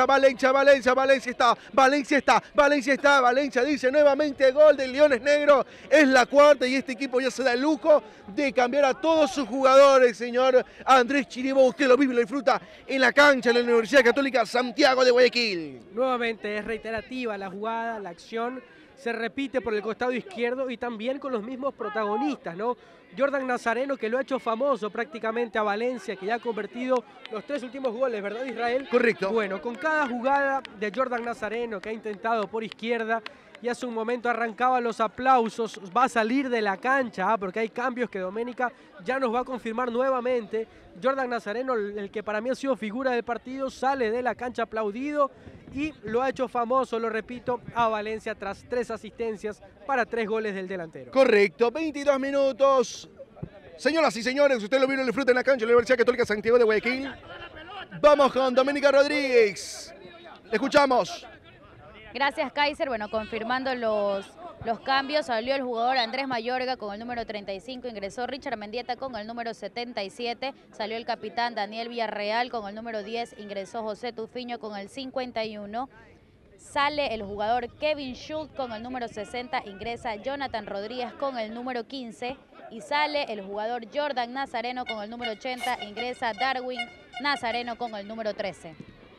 está. Valencia dice nuevamente gol de Leones Negros. Es la cuarta y este equipo ya se da el lujo de cambiar a todos sus jugadores, señor Andrés Chiriboga. Usted lo vive y lo disfruta en la cancha de la Universidad Católica Santiago de Guayaquil. Nuevamente es reiterativa la jugada, la acción se repite por el costado izquierdo y también con los mismos protagonistas, ¿no? Jordan Nazareno, que lo ha hecho famoso prácticamente a Valencia, que ya ha convertido los 3 últimos goles, ¿verdad, Israel? Correcto. Bueno, con cada jugada de Jordan Nazareno que ha intentado por izquierda y hace un momento arrancaba los aplausos, va a salir de la cancha, porque hay cambios que Doménica ya nos va a confirmar nuevamente. Jordan Nazareno, el que para mí ha sido figura del partido, sale de la cancha aplaudido y lo ha hecho famoso, lo repito, a Valencia tras 3 asistencias para 3 goles del delantero. Correcto, 22 minutos. Señoras y señores, usted lo vino y lo disfruta en la cancha de la Universidad Católica Santiago de Guayaquil. Vamos con Doménica Rodríguez. Le escuchamos. Gracias, Kaiser. Bueno, confirmando los cambios, salió el jugador Andrés Mayorga con el número 35, ingresó Richard Mendieta con el número 77, salió el capitán Daniel Villarreal con el número 10, ingresó José Tufiño con el 51, sale el jugador Kevin Schultz con el número 60, ingresa Jonathan Rodríguez con el número 15 y sale el jugador Jordan Nazareno con el número 80, ingresa Darwin Nazareno con el número 13.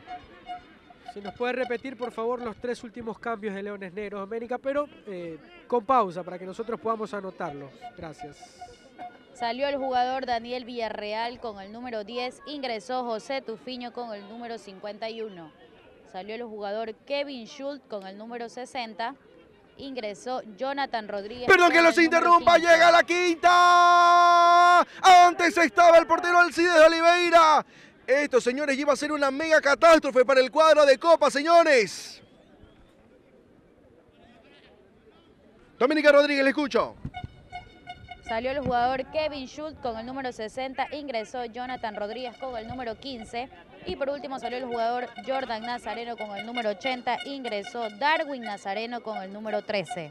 Si nos puede repetir, por favor, los 3 últimos cambios de Leones Negros, América, pero con pausa para que nosotros podamos anotarlos. Gracias. Salió el jugador Daniel Villarreal con el número 10, ingresó José Tufiño con el número 51. Salió el jugador Kevin Schultz con el número 60, ingresó Jonathan Rodríguez. Perdón que con los el número interrumpa, 15. llega la quinta. Antes estaba el portero Alcides de Oliveira. Esto, señores, iba a ser una mega catástrofe para el cuadro de Copa, señores. Doménica Rodríguez, le escucho. Salió el jugador Kevin Schultz con el número 60, ingresó Jonathan Rodríguez con el número 15 y por último salió el jugador Jordan Nazareno con el número 80, ingresó Darwin Nazareno con el número 13.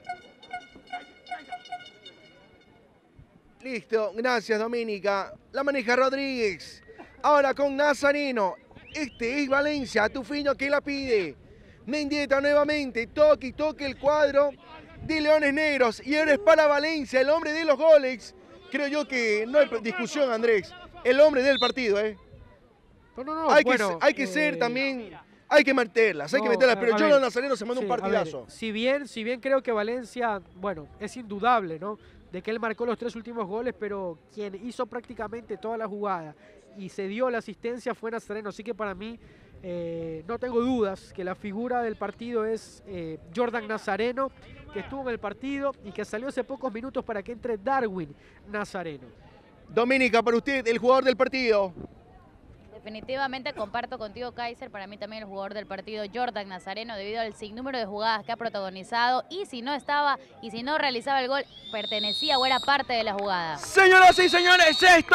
Listo, gracias, Doménica. La maneja Rodríguez. Ahora con Nazareno. Este es Valencia, Tufiño que la pide. Mendieta nuevamente, toque y toque el cuadro de Leones Negros. Y ahora es para Valencia, el hombre de los goles. Creo yo que no hay discusión, Andrés. El hombre del partido, ¿eh? No, hay, bueno, que ser también, hay que meterlas, hay que meterlas. Pero a Jordan ver, Nazareno se mandó un sí, a ver, partidazo. si bien creo que Valencia, bueno, es indudable, ¿no? De que él marcó los 3 últimos goles, pero quien hizo prácticamente toda la jugada y se dio la asistencia fue Nazareno. Así que para mí no tengo dudas que la figura del partido es Jordan Nazareno, que estuvo en el partido y que salió hace pocos minutos para que entre Darwin Nazareno. Doménica, para usted, el jugador del partido. Definitivamente comparto contigo, Kaiser. Para mí también el jugador del partido, Jordan Nazareno, debido al sinnúmero de jugadas que ha protagonizado. Y si no estaba y si no realizaba el gol, pertenecía o era parte de la jugada. Señoras y señores, esto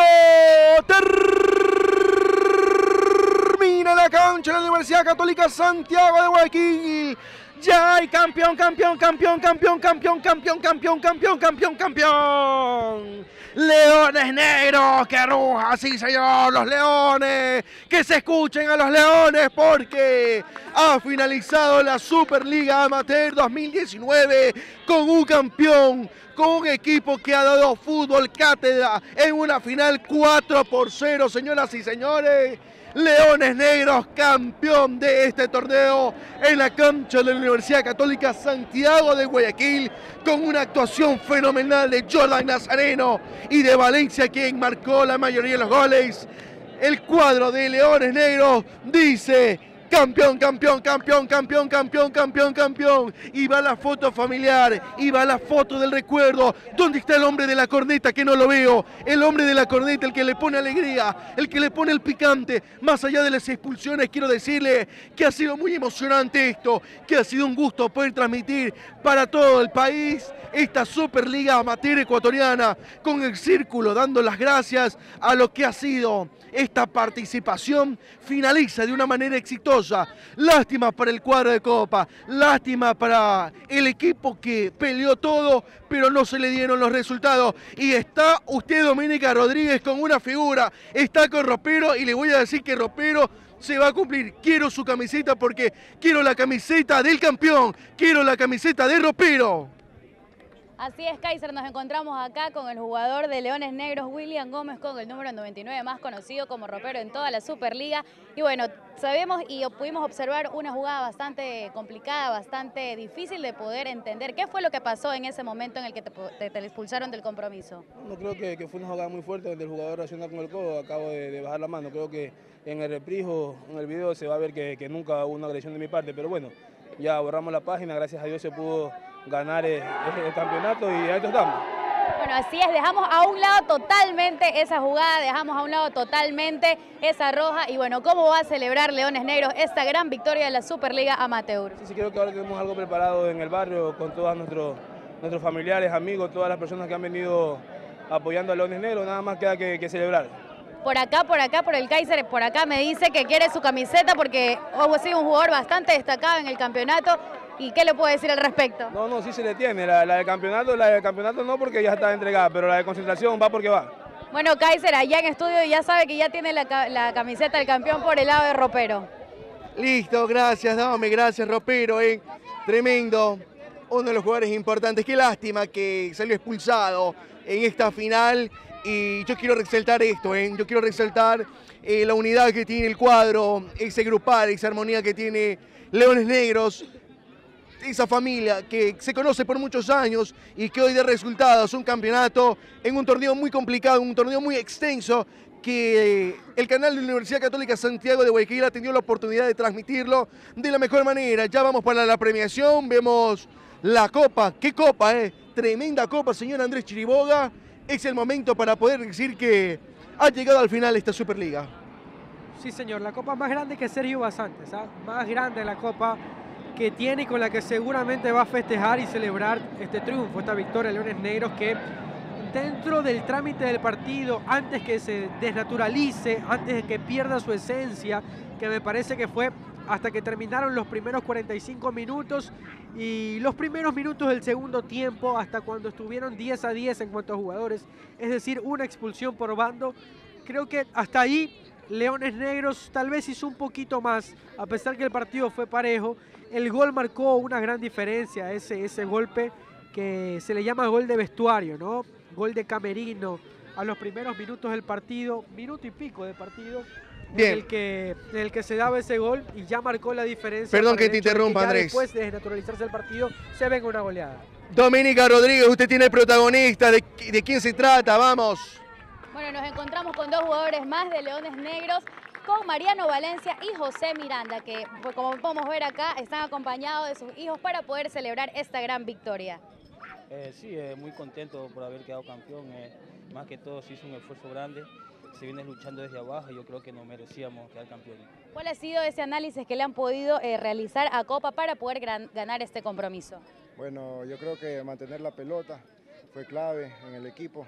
termina la cancha de la Universidad Católica Santiago de Guayaquil. Ya hay campeón, campeón, campeón, campeón, campeón, campeón, campeón, campeón, campeón, campeón. Leones negros que rujan, sí señor, los leones. Que se escuchen a los leones porque ha finalizado la Superliga Amateur 2019 con un campeón, con un equipo que ha dado fútbol cátedra en una final 4-0, señoras y señores. Leones Negros, campeón de este torneo en la cancha de la Universidad Católica Santiago de Guayaquil, con una actuación fenomenal de Jordan Nazareno y de Valencia, quien marcó la mayoría de los goles. El cuadro de Leones Negros dice: campeón, campeón, campeón, campeón, campeón, campeón, campeón. Y va la foto familiar, y va la foto del recuerdo. ¿Dónde está el hombre de la corneta que no lo veo? El hombre de la corneta, el que le pone alegría, el que le pone el picante. Más allá de las expulsiones, quiero decirle que ha sido muy emocionante esto, que ha sido un gusto poder transmitir para todo el país esta Superliga Amateur ecuatoriana, con el círculo dando las gracias a lo que ha sido esta participación. Finaliza de una manera exitosa. Lástima para el cuadro de Copa, lástima para el equipo que peleó todo, pero no se le dieron los resultados. Y está usted, Doménica Rodríguez, con una figura, está con Ropero, y le voy a decir que Ropero se va a cumplir. Quiero su camiseta porque quiero la camiseta del campeón, quiero la camiseta de Ropero. Así es, Kaiser, nos encontramos acá con el jugador de Leones Negros, William Gómez, con el número 99, más conocido como Ropero en toda la Superliga. Y bueno, sabemos y pudimos observar una jugada bastante complicada, bastante difícil de poder entender. ¿Qué fue lo que pasó en ese momento en el que te expulsaron del compromiso? No creo que fue una jugada muy fuerte donde el jugador reacciona con el codo. Acabo de bajar la mano. Creo que en el reprijo, en el video, se va a ver que nunca hubo una agresión de mi parte. Pero bueno, ya borramos la página, gracias a Dios se pudo ganar el campeonato y ahí estamos. Bueno, así es, dejamos a un lado totalmente esa jugada, dejamos a un lado totalmente esa roja. Y bueno, ¿cómo va a celebrar Leones Negros esta gran victoria de la Superliga Amateur? Sí, creo que ahora tenemos algo preparado en el barrio con todos nuestros familiares, amigos, todas las personas que han venido apoyando a Leones Negros. Nada más queda que celebrar. Por el Kaiser, por acá me dice que quiere su camiseta porque ha sido un jugador bastante destacado en el campeonato. ¿Y qué le puede decir al respecto? No, sí se le tiene. La del campeonato no, porque ya está entregada, pero la de concentración va porque va. Bueno, Kaiser, allá en estudio ya sabe que ya tiene la camiseta del campeón por el lado de Ropero. Listo, gracias, Dame, gracias, Ropero, tremendo. Uno de los jugadores importantes. Qué lástima que salió expulsado en esta final. Y yo quiero resaltar esto, yo quiero resaltar la unidad que tiene el cuadro, ese grupal, esa armonía que tiene Leones Negros, esa familia que se conoce por muchos años y que hoy da resultados, un campeonato en un torneo muy complicado, un torneo muy extenso, que el canal de la Universidad Católica Santiago de Guayaquil ha tenido la oportunidad de transmitirlo de la mejor manera. Ya vamos para la premiación, vemos la copa. ¿Qué copa, Tremenda copa, señor Andrés Chiriboga. Es el momento para poder decir que ha llegado al final esta Superliga. Sí, señor, la copa más grande que Sergio Basantes, más grande la copa que tiene y con la que seguramente va a festejar y celebrar este triunfo, esta victoria de Leones Negros, que dentro del trámite del partido, antes que se desnaturalice, antes de que pierda su esencia, que me parece que fue hasta que terminaron los primeros 45 minutos y los primeros minutos del segundo tiempo, hasta cuando estuvieron 10-10 en cuanto a jugadores, es decir, una expulsión por bando. Creo que hasta ahí Leones Negros tal vez hizo un poquito más, a pesar que el partido fue parejo. El gol marcó una gran diferencia, ese golpe que se le llama gol de vestuario, ¿no? Gol de camerino a los primeros minutos del partido, minuto y pico de partido. Bien. En el que se daba ese gol y ya marcó la diferencia. Perdón que te interrumpa, Andrés. Después de desnaturalizarse el partido, se venga una goleada. Doménica Rodríguez, usted tiene el protagonista. ¿De quién se trata? Vamos. Bueno, nos encontramos con dos jugadores más de Leones Negros, con Mariano Valencia y José Miranda, que pues, como podemos ver acá, están acompañados de sus hijos para poder celebrar esta gran victoria. Sí, muy contento por haber quedado campeón. Más que todo se hizo un esfuerzo grande. Se viene luchando desde abajo y yo creo que nos merecíamos quedar campeones. ¿Cuál ha sido ese análisis que le han podido realizar a Copa para poder ganar este compromiso? Bueno, yo creo que mantener la pelota fue clave en el equipo.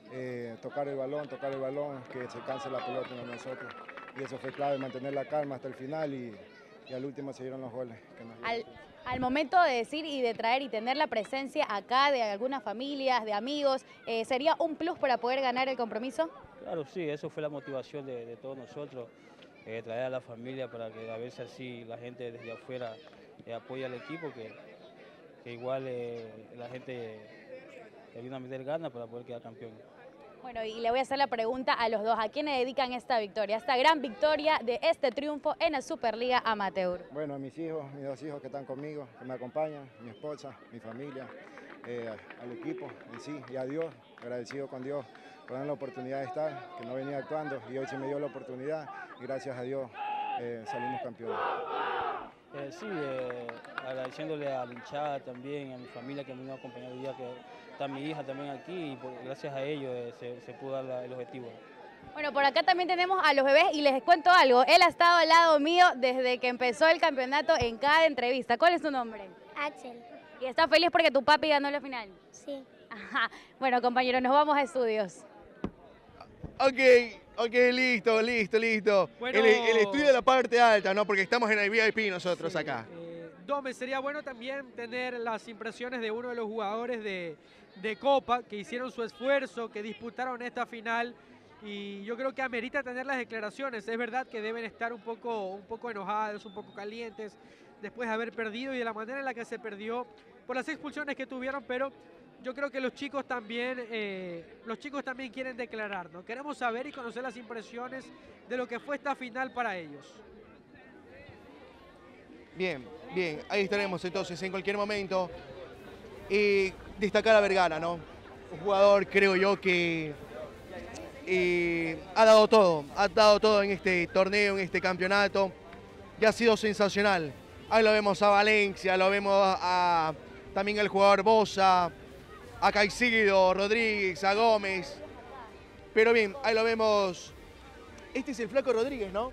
Tocar el balón, que se canse la pelota en nosotros. Y eso fue clave, mantener la calma hasta el final y al último se dieron los goles. Al momento de decir y de traer y tener la presencia acá de algunas familias, de amigos, ¿sería un plus para poder ganar el compromiso? Claro, sí, eso fue la motivación de todos nosotros, traer a la familia para que a ver si así la gente desde afuera apoya al equipo, que igual la gente le viene a meter ganas para poder quedar campeón. Bueno, y le voy a hacer la pregunta a los dos. ¿A quién le dedican esta victoria, esta gran victoria de este triunfo en la Superliga Amateur? Bueno, a mis hijos, mis dos hijos que están conmigo, que me acompañan, mi esposa, mi familia, al equipo en sí y a Dios, agradecido con Dios por darme la oportunidad de estar, que no venía actuando y hoy se me dio la oportunidad y gracias a Dios salimos campeones. Sí, agradeciéndole a la hinchada también, a mi familia que me vino a acompañar hoy día, que está mi hija también aquí y gracias a ellos se pudo dar el objetivo. Bueno, por acá también tenemos a los bebés y les cuento algo. Él ha estado al lado mío desde que empezó el campeonato en cada entrevista. ¿Cuál es su nombre? Axel. ¿Y está feliz porque tu papi ganó la final? Sí. Ajá. Bueno, compañeros, nos vamos a estudios. Ok, listo. Bueno, el estudio de la parte alta, ¿no? Porque estamos en el VIP nosotros acá. Dome, sería bueno también tener las impresiones de uno de los jugadores de Copa que hicieron su esfuerzo, que disputaron esta final y yo creo que amerita tener las declaraciones. Es verdad que deben estar un poco enojados, un poco calientes después de haber perdido y de la manera en la que se perdió por las expulsiones que tuvieron, pero yo creo que los chicos también quieren declarar, ¿no? Queremos saber y conocer las impresiones de lo que fue esta final para ellos. Bien, ahí estaremos entonces en cualquier momento. Destacar a Vergara, ¿no? Un jugador, creo yo, que ha dado todo en este torneo, en este campeonato, y ha sido sensacional. Ahí lo vemos a Valencia, lo vemos también al jugador Bosa, a Caicedo, Rodríguez, a Gómez. Pero bien, ahí lo vemos. Este es el Flaco Rodríguez, ¿no?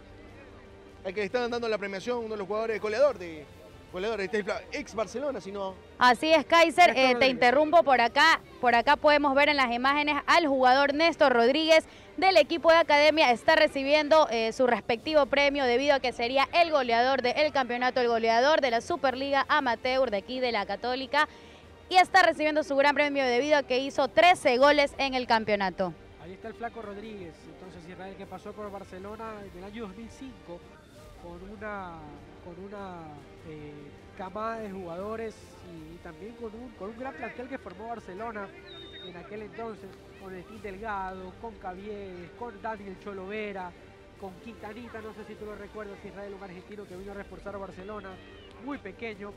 El que le están dando la premiación, uno de los jugadores goleador, este es ex Barcelona, si no. Así es, Kaiser, te interrumpo por acá. Por acá podemos ver en las imágenes al jugador Néstor Rodríguez del equipo de Academia. Está recibiendo su respectivo premio debido a que sería el goleador del campeonato, el goleador de la Superliga Amateur de aquí de la Católica. Y está recibiendo su gran premio debido a que hizo 13 goles en el campeonato. Ahí está el Flaco Rodríguez, entonces Israel, que pasó por Barcelona en el año 2005 con una camada de jugadores y también con un gran plantel que formó Barcelona en aquel entonces, con el Quín Delgado, con Caviedes, con Daniel Cholo Vera, con Quintanita, no sé si tú lo recuerdas, Israel, un argentino que vino a reforzar a Barcelona, muy pequeño.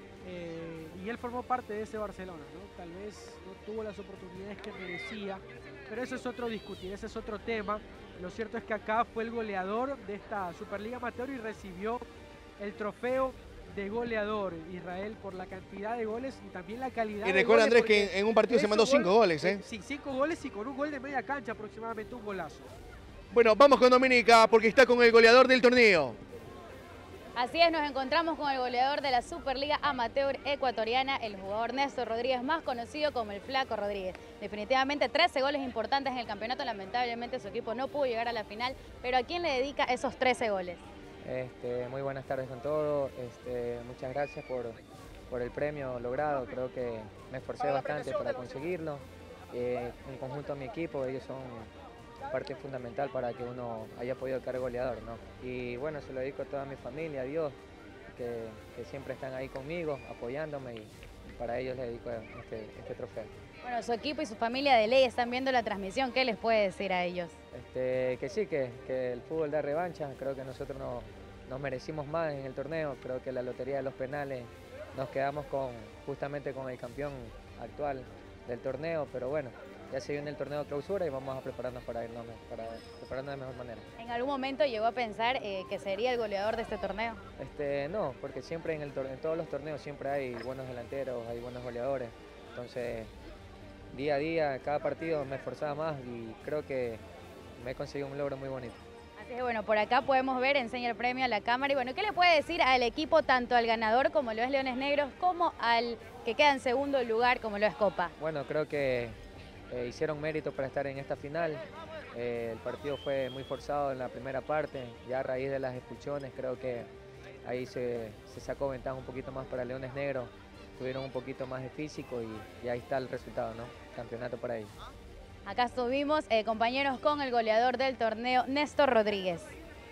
Y él formó parte de ese Barcelona, ¿no? Tal vez no tuvo las oportunidades que merecía, pero eso es otro discutir, ese es otro tema. Lo cierto es que acá fue el goleador de esta Superliga Amateur y recibió el trofeo de goleador, Israel, por la cantidad de goles y también la calidad. Y recuerda, Andrés, que en un partido se mandó 5 goles, ¿eh? Sí, 5 goles y con un gol de media cancha aproximadamente, un golazo. Bueno, vamos con Dominica porque está con el goleador del torneo. Así es, nos encontramos con el goleador de la Superliga Amateur ecuatoriana, el jugador Néstor Rodríguez, más conocido como el Flaco Rodríguez. Definitivamente 13 goles importantes en el campeonato, lamentablemente su equipo no pudo llegar a la final, pero ¿a quién le dedica esos 13 goles? Muy buenas tardes con todos, muchas gracias por el premio logrado, creo que me esforcé bastante para conseguirlo, en conjunto a mi equipo, ellos son parte fundamental para que uno haya podido quedar goleador, ¿no? Y bueno, se lo dedico a toda mi familia, a Dios, que siempre están ahí conmigo, apoyándome y para ellos le dedico este trofeo. Bueno, su equipo y su familia de ley están viendo la transmisión, ¿qué les puede decir a ellos? Que sí, que el fútbol da revancha, creo que nosotros nos merecimos más en el torneo, creo que la lotería de los penales nos quedamos justamente con el campeón actual del torneo, pero bueno, ya se viene el torneo de clausura y vamos a prepararnos para prepararnos de mejor manera. ¿En algún momento llegó a pensar que sería el goleador de este torneo? No, porque siempre en todos los torneos siempre hay buenos delanteros, hay buenos goleadores, entonces día a día, cada partido me esforzaba más y creo que me he conseguido un logro muy bonito. Así es, bueno, por acá podemos ver, enseña el premio a la cámara y bueno, ¿qué le puede decir al equipo, tanto al ganador como lo es Leones Negros, como al que queda en segundo lugar como lo es Copa? Bueno, creo que hicieron mérito para estar en esta final, el partido fue muy forzado en la primera parte, ya a raíz de las expulsiones creo que ahí se sacó ventaja un poquito más para Leones Negros, tuvieron un poquito más de físico y ahí está el resultado, ¿no? Campeonato para ellos. Acá estuvimos, compañeros, con el goleador del torneo, Néstor Rodríguez.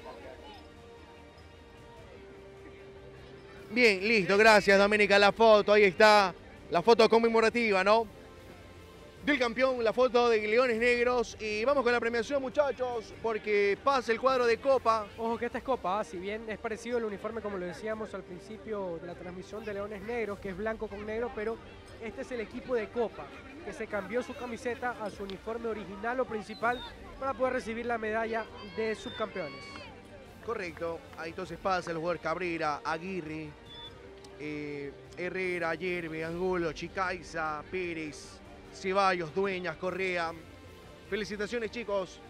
Bien, listo, gracias Doménica, la foto, ahí está, la foto conmemorativa, ¿no? Del campeón, la foto de Leones Negros, y vamos con la premiación, muchachos, porque pasa el cuadro de Copa. Ojo que esta es Copa, si bien es parecido al uniforme como lo decíamos al principio de la transmisión de Leones Negros, que es blanco con negro, pero este es el equipo de Copa, que se cambió su camiseta a su uniforme original o principal para poder recibir la medalla de subcampeones. Correcto, ahí entonces pasa el jugador Cabrera, Aguirre, Herrera, Yerbe, Angulo, Chicaiza, Pérez, Ceballos, Dueñas, Correa. Felicitaciones, chicos.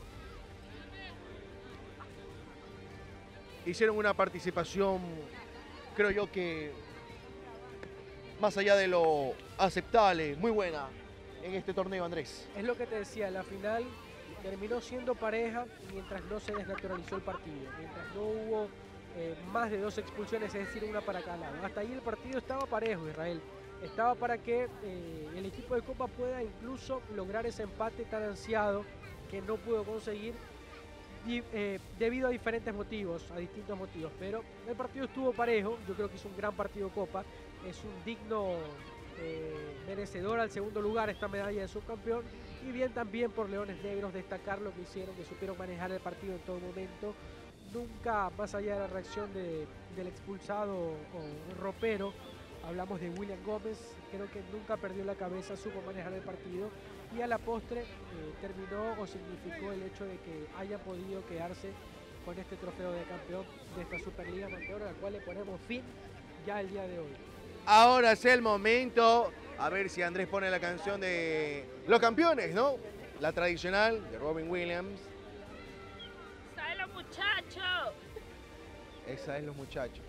Hicieron una participación, creo yo que más allá de lo aceptable, muy buena en este torneo, Andrés. Es lo que te decía, la final terminó siendo pareja mientras no se desnaturalizó el partido, mientras no hubo más de 2 expulsiones, es decir, una para cada lado. Hasta ahí el partido estaba parejo, Israel. Estaba para que el equipo de Copa pueda incluso lograr ese empate tan ansiado que no pudo conseguir debido a diferentes motivos, a distintos motivos. Pero el partido estuvo parejo, yo creo que hizo un gran partido Copa, es un digno merecedor al segundo lugar esta medalla de subcampeón, y bien también por Leones Negros destacar lo que hicieron, que supieron manejar el partido en todo momento. Nunca, más allá de la reacción del expulsado o ropero, hablamos de William Gómez, creo que nunca perdió la cabeza, supo manejar el partido y a la postre terminó o significó el hecho de que haya podido quedarse con este trofeo de campeón de esta Superliga Amateur, a la cual le ponemos fin ya el día de hoy. Ahora es el momento, a ver si Andrés pone la canción de los campeones, ¿no? La tradicional de Robin Williams. ¡Sale los muchachos! Esa es los muchachos.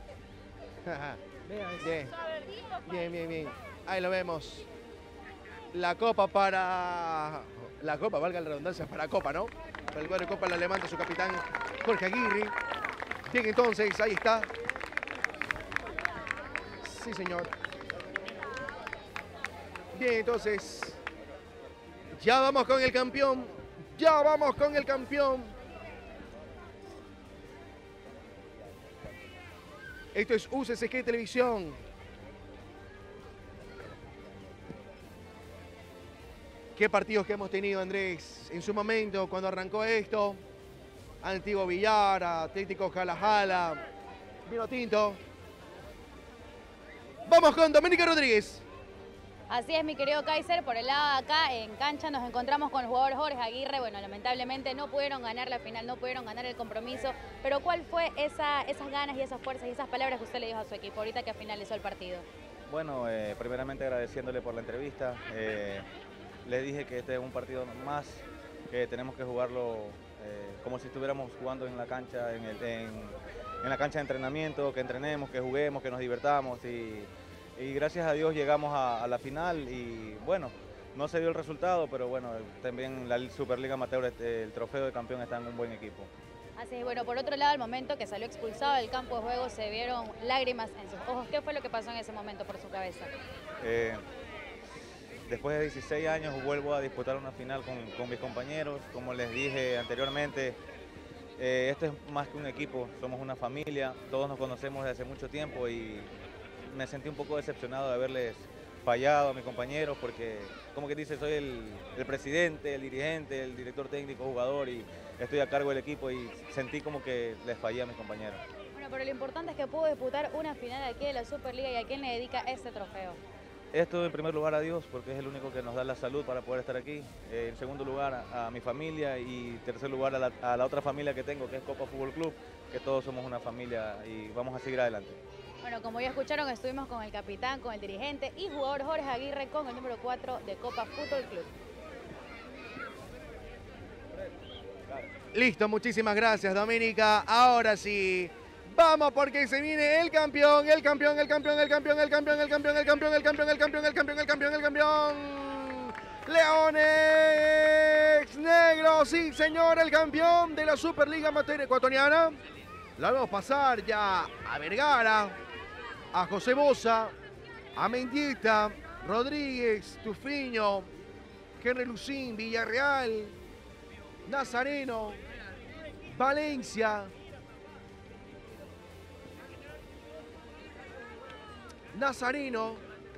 Bien. Bien. Ahí lo vemos. La copa para... La copa, valga la redundancia, para Copa, ¿no? Para el cuadro de Copa la levanta su capitán Jorge Aguirre. Bien, entonces, ahí está. Sí, señor. Bien, entonces. Ya vamos con el campeón. Ya vamos con el campeón. Esto es UCSG Televisión. Qué partidos que hemos tenido, Andrés, en su momento, cuando arrancó esto. Antiguo Villar, Atlético Jalajala, Vino Tinto. Vamos con Doménica Rodríguez. Así es, mi querido Kaiser, por el lado de acá en cancha nos encontramos con el jugador Jorge Aguirre. Bueno, lamentablemente no pudieron ganar la final, no pudieron ganar el compromiso, pero ¿cuál fue esas ganas y esas fuerzas y esas palabras que usted le dijo a su equipo ahorita que finalizó el partido? Bueno, primeramente agradeciéndole por la entrevista. Le dije que este es un partido más, que tenemos que jugarlo como si estuviéramos jugando en la cancha, en la cancha de entrenamiento, que entrenemos, que juguemos, que nos divertamos y gracias a Dios llegamos a la final y bueno, no se dio el resultado, pero bueno, también la Superliga Amateur, el trofeo de campeón está en un buen equipo. Así es, bueno, por otro lado, al momento que salió expulsado del campo de juego se vieron lágrimas en sus ojos. ¿Qué fue lo que pasó en ese momento por su cabeza? Después de 16 años vuelvo a disputar una final con mis compañeros. Como les dije anteriormente, esto es más que un equipo, somos una familia, todos nos conocemos desde hace mucho tiempo y me sentí un poco decepcionado de haberles fallado a mis compañeros porque, como que dice, soy el presidente, el dirigente, el director técnico, jugador y estoy a cargo del equipo y sentí como que les fallé a mis compañeros. Bueno, pero lo importante es que pudo disputar una final aquí de la Superliga y a quién le dedica este trofeo. Esto en primer lugar a Dios, porque es el único que nos da la salud para poder estar aquí. En segundo lugar a mi familia y en tercer lugar a la otra familia que tengo, que es Copa Fútbol Club, que todos somos una familia y vamos a seguir adelante. Bueno, como ya escucharon, estuvimos con el capitán, con el dirigente y jugador Jorge Aguirre con el número 4 de Copa Fútbol Club. Listo, muchísimas gracias, Doménica. Ahora sí. Vamos porque se viene el campeón. Leones Negros, sí señor, el campeón de la Superliga Amateur ecuatoriana. La vemos pasar ya a Vergara, a José Bosa, a Mendieta, Rodríguez, Tufiño, Henry Lucín, Villarreal, Nazareno, Valencia, Nazareno.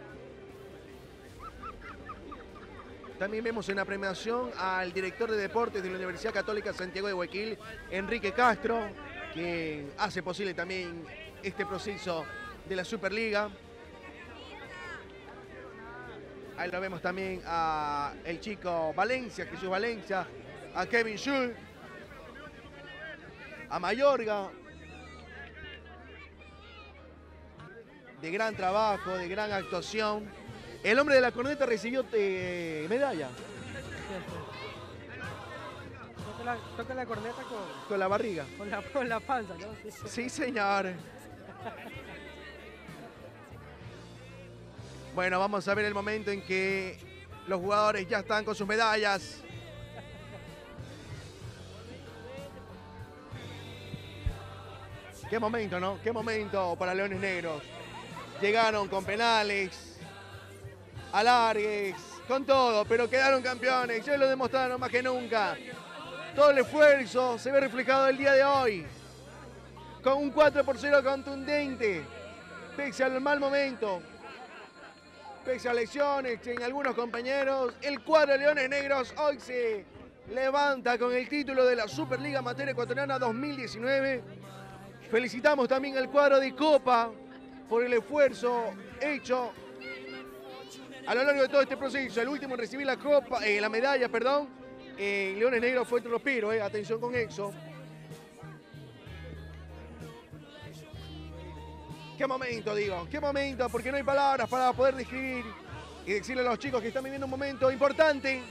También vemos en la premiación al director de deportes de la Universidad Católica Santiago de Guayaquil, Enrique Castro, que hace posible también este proceso de la Superliga. Ahí lo vemos también a el chico Valencia, Jesús Valencia, a Kevin Schultz, a Mayorga. De gran trabajo, de gran actuación. El hombre de la corneta recibió medalla. Toca la corneta con la barriga. Con la panza, ¿no? Sí, señor. Bueno, vamos a ver el momento en que los jugadores ya están con sus medallas. Qué momento, ¿no? Qué momento para Leones Negros. Llegaron con penales, alargues, con todo, pero quedaron campeones. Ya lo demostraron más que nunca. Todo el esfuerzo se ve reflejado el día de hoy. Con un 4-0 contundente. Pese al mal momento. Pese a lesiones en algunos compañeros, el cuadro de Leones Negros hoy se levanta con el título de la Superliga Amateur Ecuatoriana 2019. Felicitamos también al cuadro de Copa por el esfuerzo hecho a lo largo de todo este proceso. El último en recibir la copa, la medalla, perdón, Leones Negros fue Tropiro, atención con eso. Qué momento, digo, qué momento, porque no hay palabras para poder describir y decirle a los chicos que están viviendo un momento importante.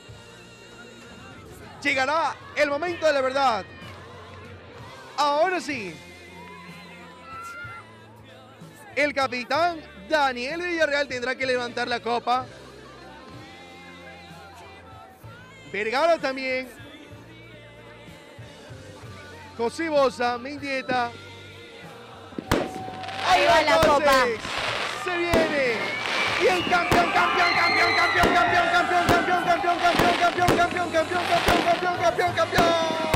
Llegará el momento de la verdad. Ahora sí. El capitán Daniel Villarreal tendrá que levantar la copa. Vergara también. José Bosa, Mendieta. Ahí va la copa. Se viene. Y el campeón, campeón, campeón, campeón, campeón, campeón, campeón, campeón, campeón, campeón, campeón, campeón, campeón, campeón, campeón, campeón.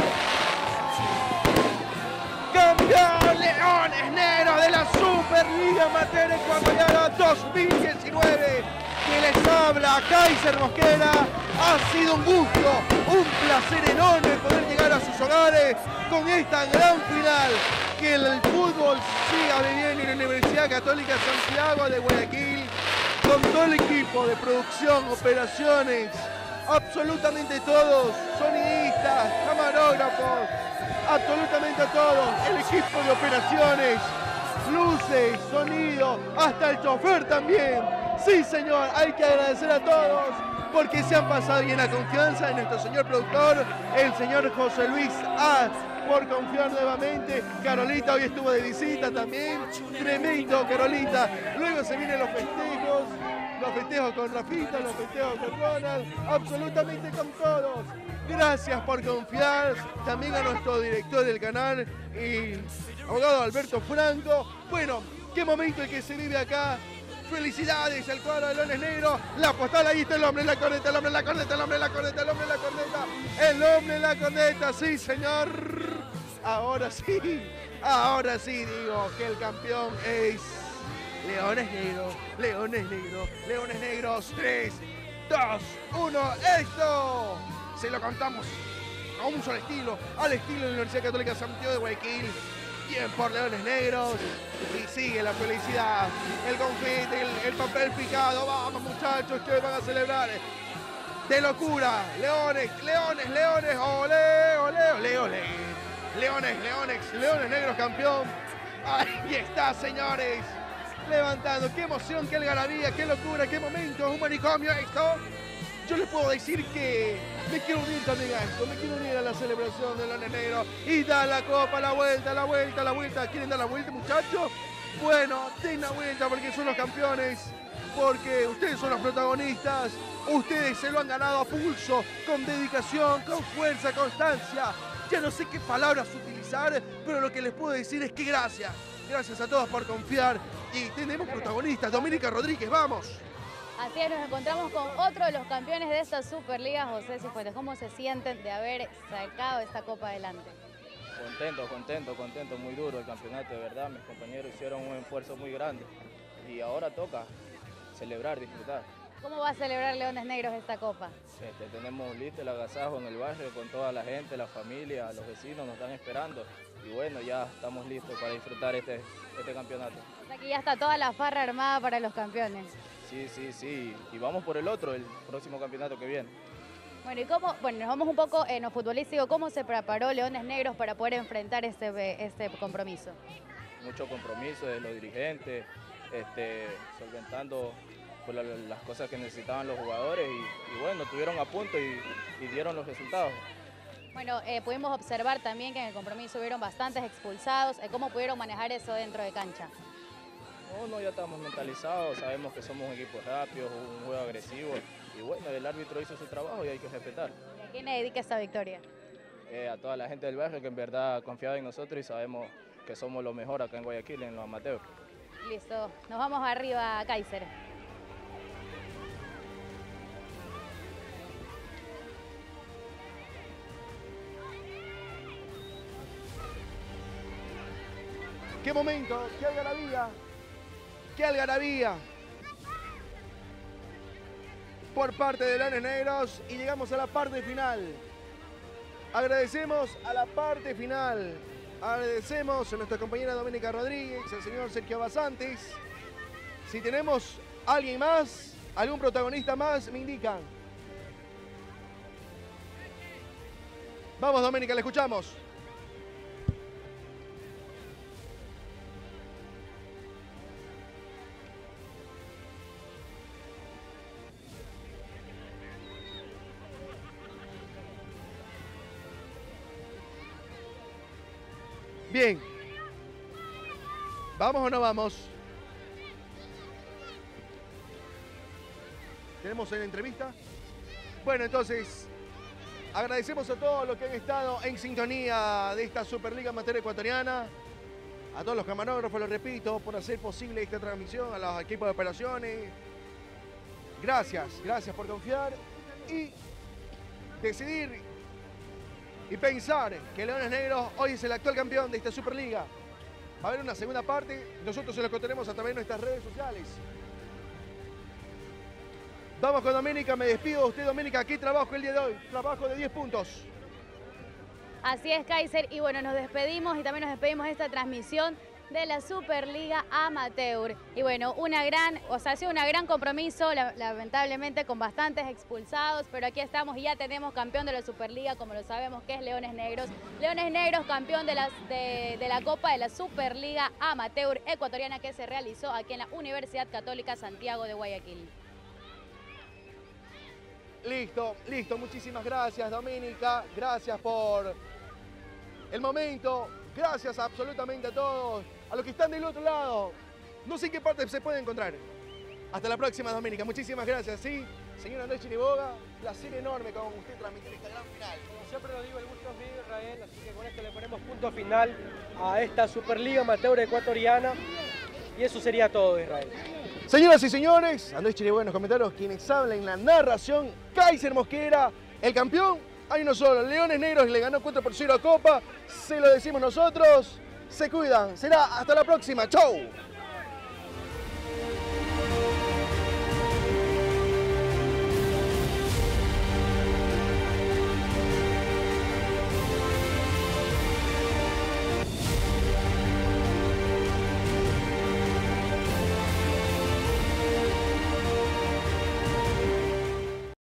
Campeón Leones Negros de la Superliga Amateur Ecuatoriana 2019. Que les habla Kaiser Mosquera. Ha sido un gusto, un placer enorme poder llegar a sus hogares con esta gran final. Que el fútbol siga viviendo en la Universidad Católica Santiago de Guayaquil, con todo el equipo de producción, operaciones, absolutamente todos, sonidistas, camarógrafos, absolutamente a todos, el equipo de operaciones, luces, sonido, hasta el chofer también. Sí, señor, hay que agradecer a todos porque se han pasado bien la confianza de nuestro señor productor, el señor José Luis A., por confiar nuevamente. Carolita hoy estuvo de visita también. Tremendo, Carolita. Luego se vienen los festejos con Rafita, los festejos con Ronald, absolutamente con todos. Gracias por confiar. También a nuestro director del canal y abogado Alberto Franco. Bueno, qué momento el que se vive acá. Felicidades al cuadro de Leones Negros. La postal, ahí está el hombre en la corneta, el hombre en la corneta, el hombre en la corneta, el hombre en la corneta. El hombre en la corneta, sí, señor. Ahora sí digo que el campeón es Leones Negros, Leones Negros, Leones Negros. 3, 2, 1, esto se lo cantamos a un solo estilo, al estilo de la Universidad Católica Santiago de Guayaquil. Bien por Leones Negros. Y sigue la felicidad, el confeti, el papel picado. Vamos, muchachos, que van a celebrar de locura. Leones, Leones, Leones, olé, olé, olé, olé. Leones, Leones, Leones Negros campeón. Ahí está, señores. Levantando, qué emoción, qué algarabía, qué locura, qué momento, un manicomio esto. Yo les puedo decir que me quiero unir también a esto, me quiero unir a la celebración de Leones Negros y da la copa, la vuelta, la vuelta, la vuelta. ¿Quieren dar la vuelta, muchachos? Bueno, den la vuelta porque son los campeones, porque ustedes son los protagonistas, ustedes se lo han ganado a pulso, con dedicación, con fuerza, constancia. Ya no sé qué palabras utilizar, pero lo que les puedo decir es que gracias. Gracias a todos por confiar. Y tenemos protagonistas, Doménica Rodríguez, vamos. Así es, nos encontramos con otro de los campeones de esta Superliga, José Cifuentes. ¿Cómo se sienten de haber sacado esta copa adelante? Contento, muy duro el campeonato, de verdad. Mis compañeros hicieron un esfuerzo muy grande y ahora toca celebrar, disfrutar. ¿Cómo va a celebrar Leones Negros esta copa? Tenemos listo el agasajo en el barrio con toda la gente, la familia, los vecinos nos están esperando y bueno, ya estamos listos para disfrutar este campeonato. O sea que ya está toda la farra armada para los campeones. Sí, y vamos por el otro, el próximo campeonato que viene. Bueno, y cómo, nos vamos un poco en lo futbolístico, ¿cómo se preparó Leones Negros para poder enfrentar este compromiso? Mucho compromiso de los dirigentes, solventando por las cosas que necesitaban los jugadores y bueno, estuvieron a punto y dieron los resultados. Bueno, pudimos observar también que en el compromiso hubieron bastantes expulsados. ¿Cómo pudieron manejar eso dentro de cancha? No, ya estamos mentalizados, sabemos que somos un equipo rápido, un juego agresivo y bueno, el árbitro hizo su trabajo y hay que respetar. ¿Y a quién le dedica esta victoria? A toda la gente del barrio que en verdad confiaba en nosotros y sabemos que somos lo mejor acá en Guayaquil, en los amateurs. Listo, nos vamos arriba, Kaiser. ¡Qué momento! ¡Qué algarabía! ¡Qué algarabía! Por parte de Leones Negros y llegamos a la parte final. Agradecemos a la parte final. Agradecemos a nuestra compañera Doménica Rodríguez, al señor Sergio Basantes. Si tenemos alguien más, algún protagonista más, me indican. Vamos, Doménica, le escuchamos. Bien. ¿Vamos o no vamos? ¿Tenemos en la entrevista? Bueno, entonces, agradecemos a todos los que han estado en sintonía de esta Superliga Amateur Ecuatoriana, a todos los camarógrafos, lo repito, por hacer posible esta transmisión, a los equipos de operaciones. Gracias por confiar y decidir y pensar que Leones Negros hoy es el actual campeón de esta Superliga. Va a haber una segunda parte, nosotros se lo contaremos a través de nuestras redes sociales. Vamos con Doménica, me despido de usted, Doménica, aquí trabajo el día de hoy, trabajo de 10 puntos. Así es, Kaiser, y bueno, nos despedimos y también nos despedimos de esta transmisión de la Superliga Amateur. Y bueno, ha sido un gran compromiso, lamentablemente con bastantes expulsados, pero aquí estamos y ya tenemos campeón de la Superliga, como lo sabemos que es Leones Negros. Leones Negros, campeón de la Copa de la Superliga Amateur Ecuatoriana que se realizó aquí en la Universidad Católica Santiago de Guayaquil. Listo, muchísimas gracias, Doménica, gracias por el momento. Gracias absolutamente a todos, a los que están del otro lado. No sé en qué parte se puede encontrar. Hasta la próxima, Doménica. Muchísimas gracias. Sí, señor Andrés Chiriboga, placer enorme con usted transmitir esta gran final. Como siempre lo digo, el gusto es mío, Israel, así que con esto le ponemos punto final a esta Superliga Amateur Ecuatoriana. Y eso sería todo, Israel. Señoras y señores, Andrés Chiriboga en los comentarios, quienes hablan en la narración, Kaiser Mosquera, el campeón. Hay uno solo, Leones Negros le ganó 4-0 a Copa, se lo decimos nosotros, se cuidan, será hasta la próxima, chau.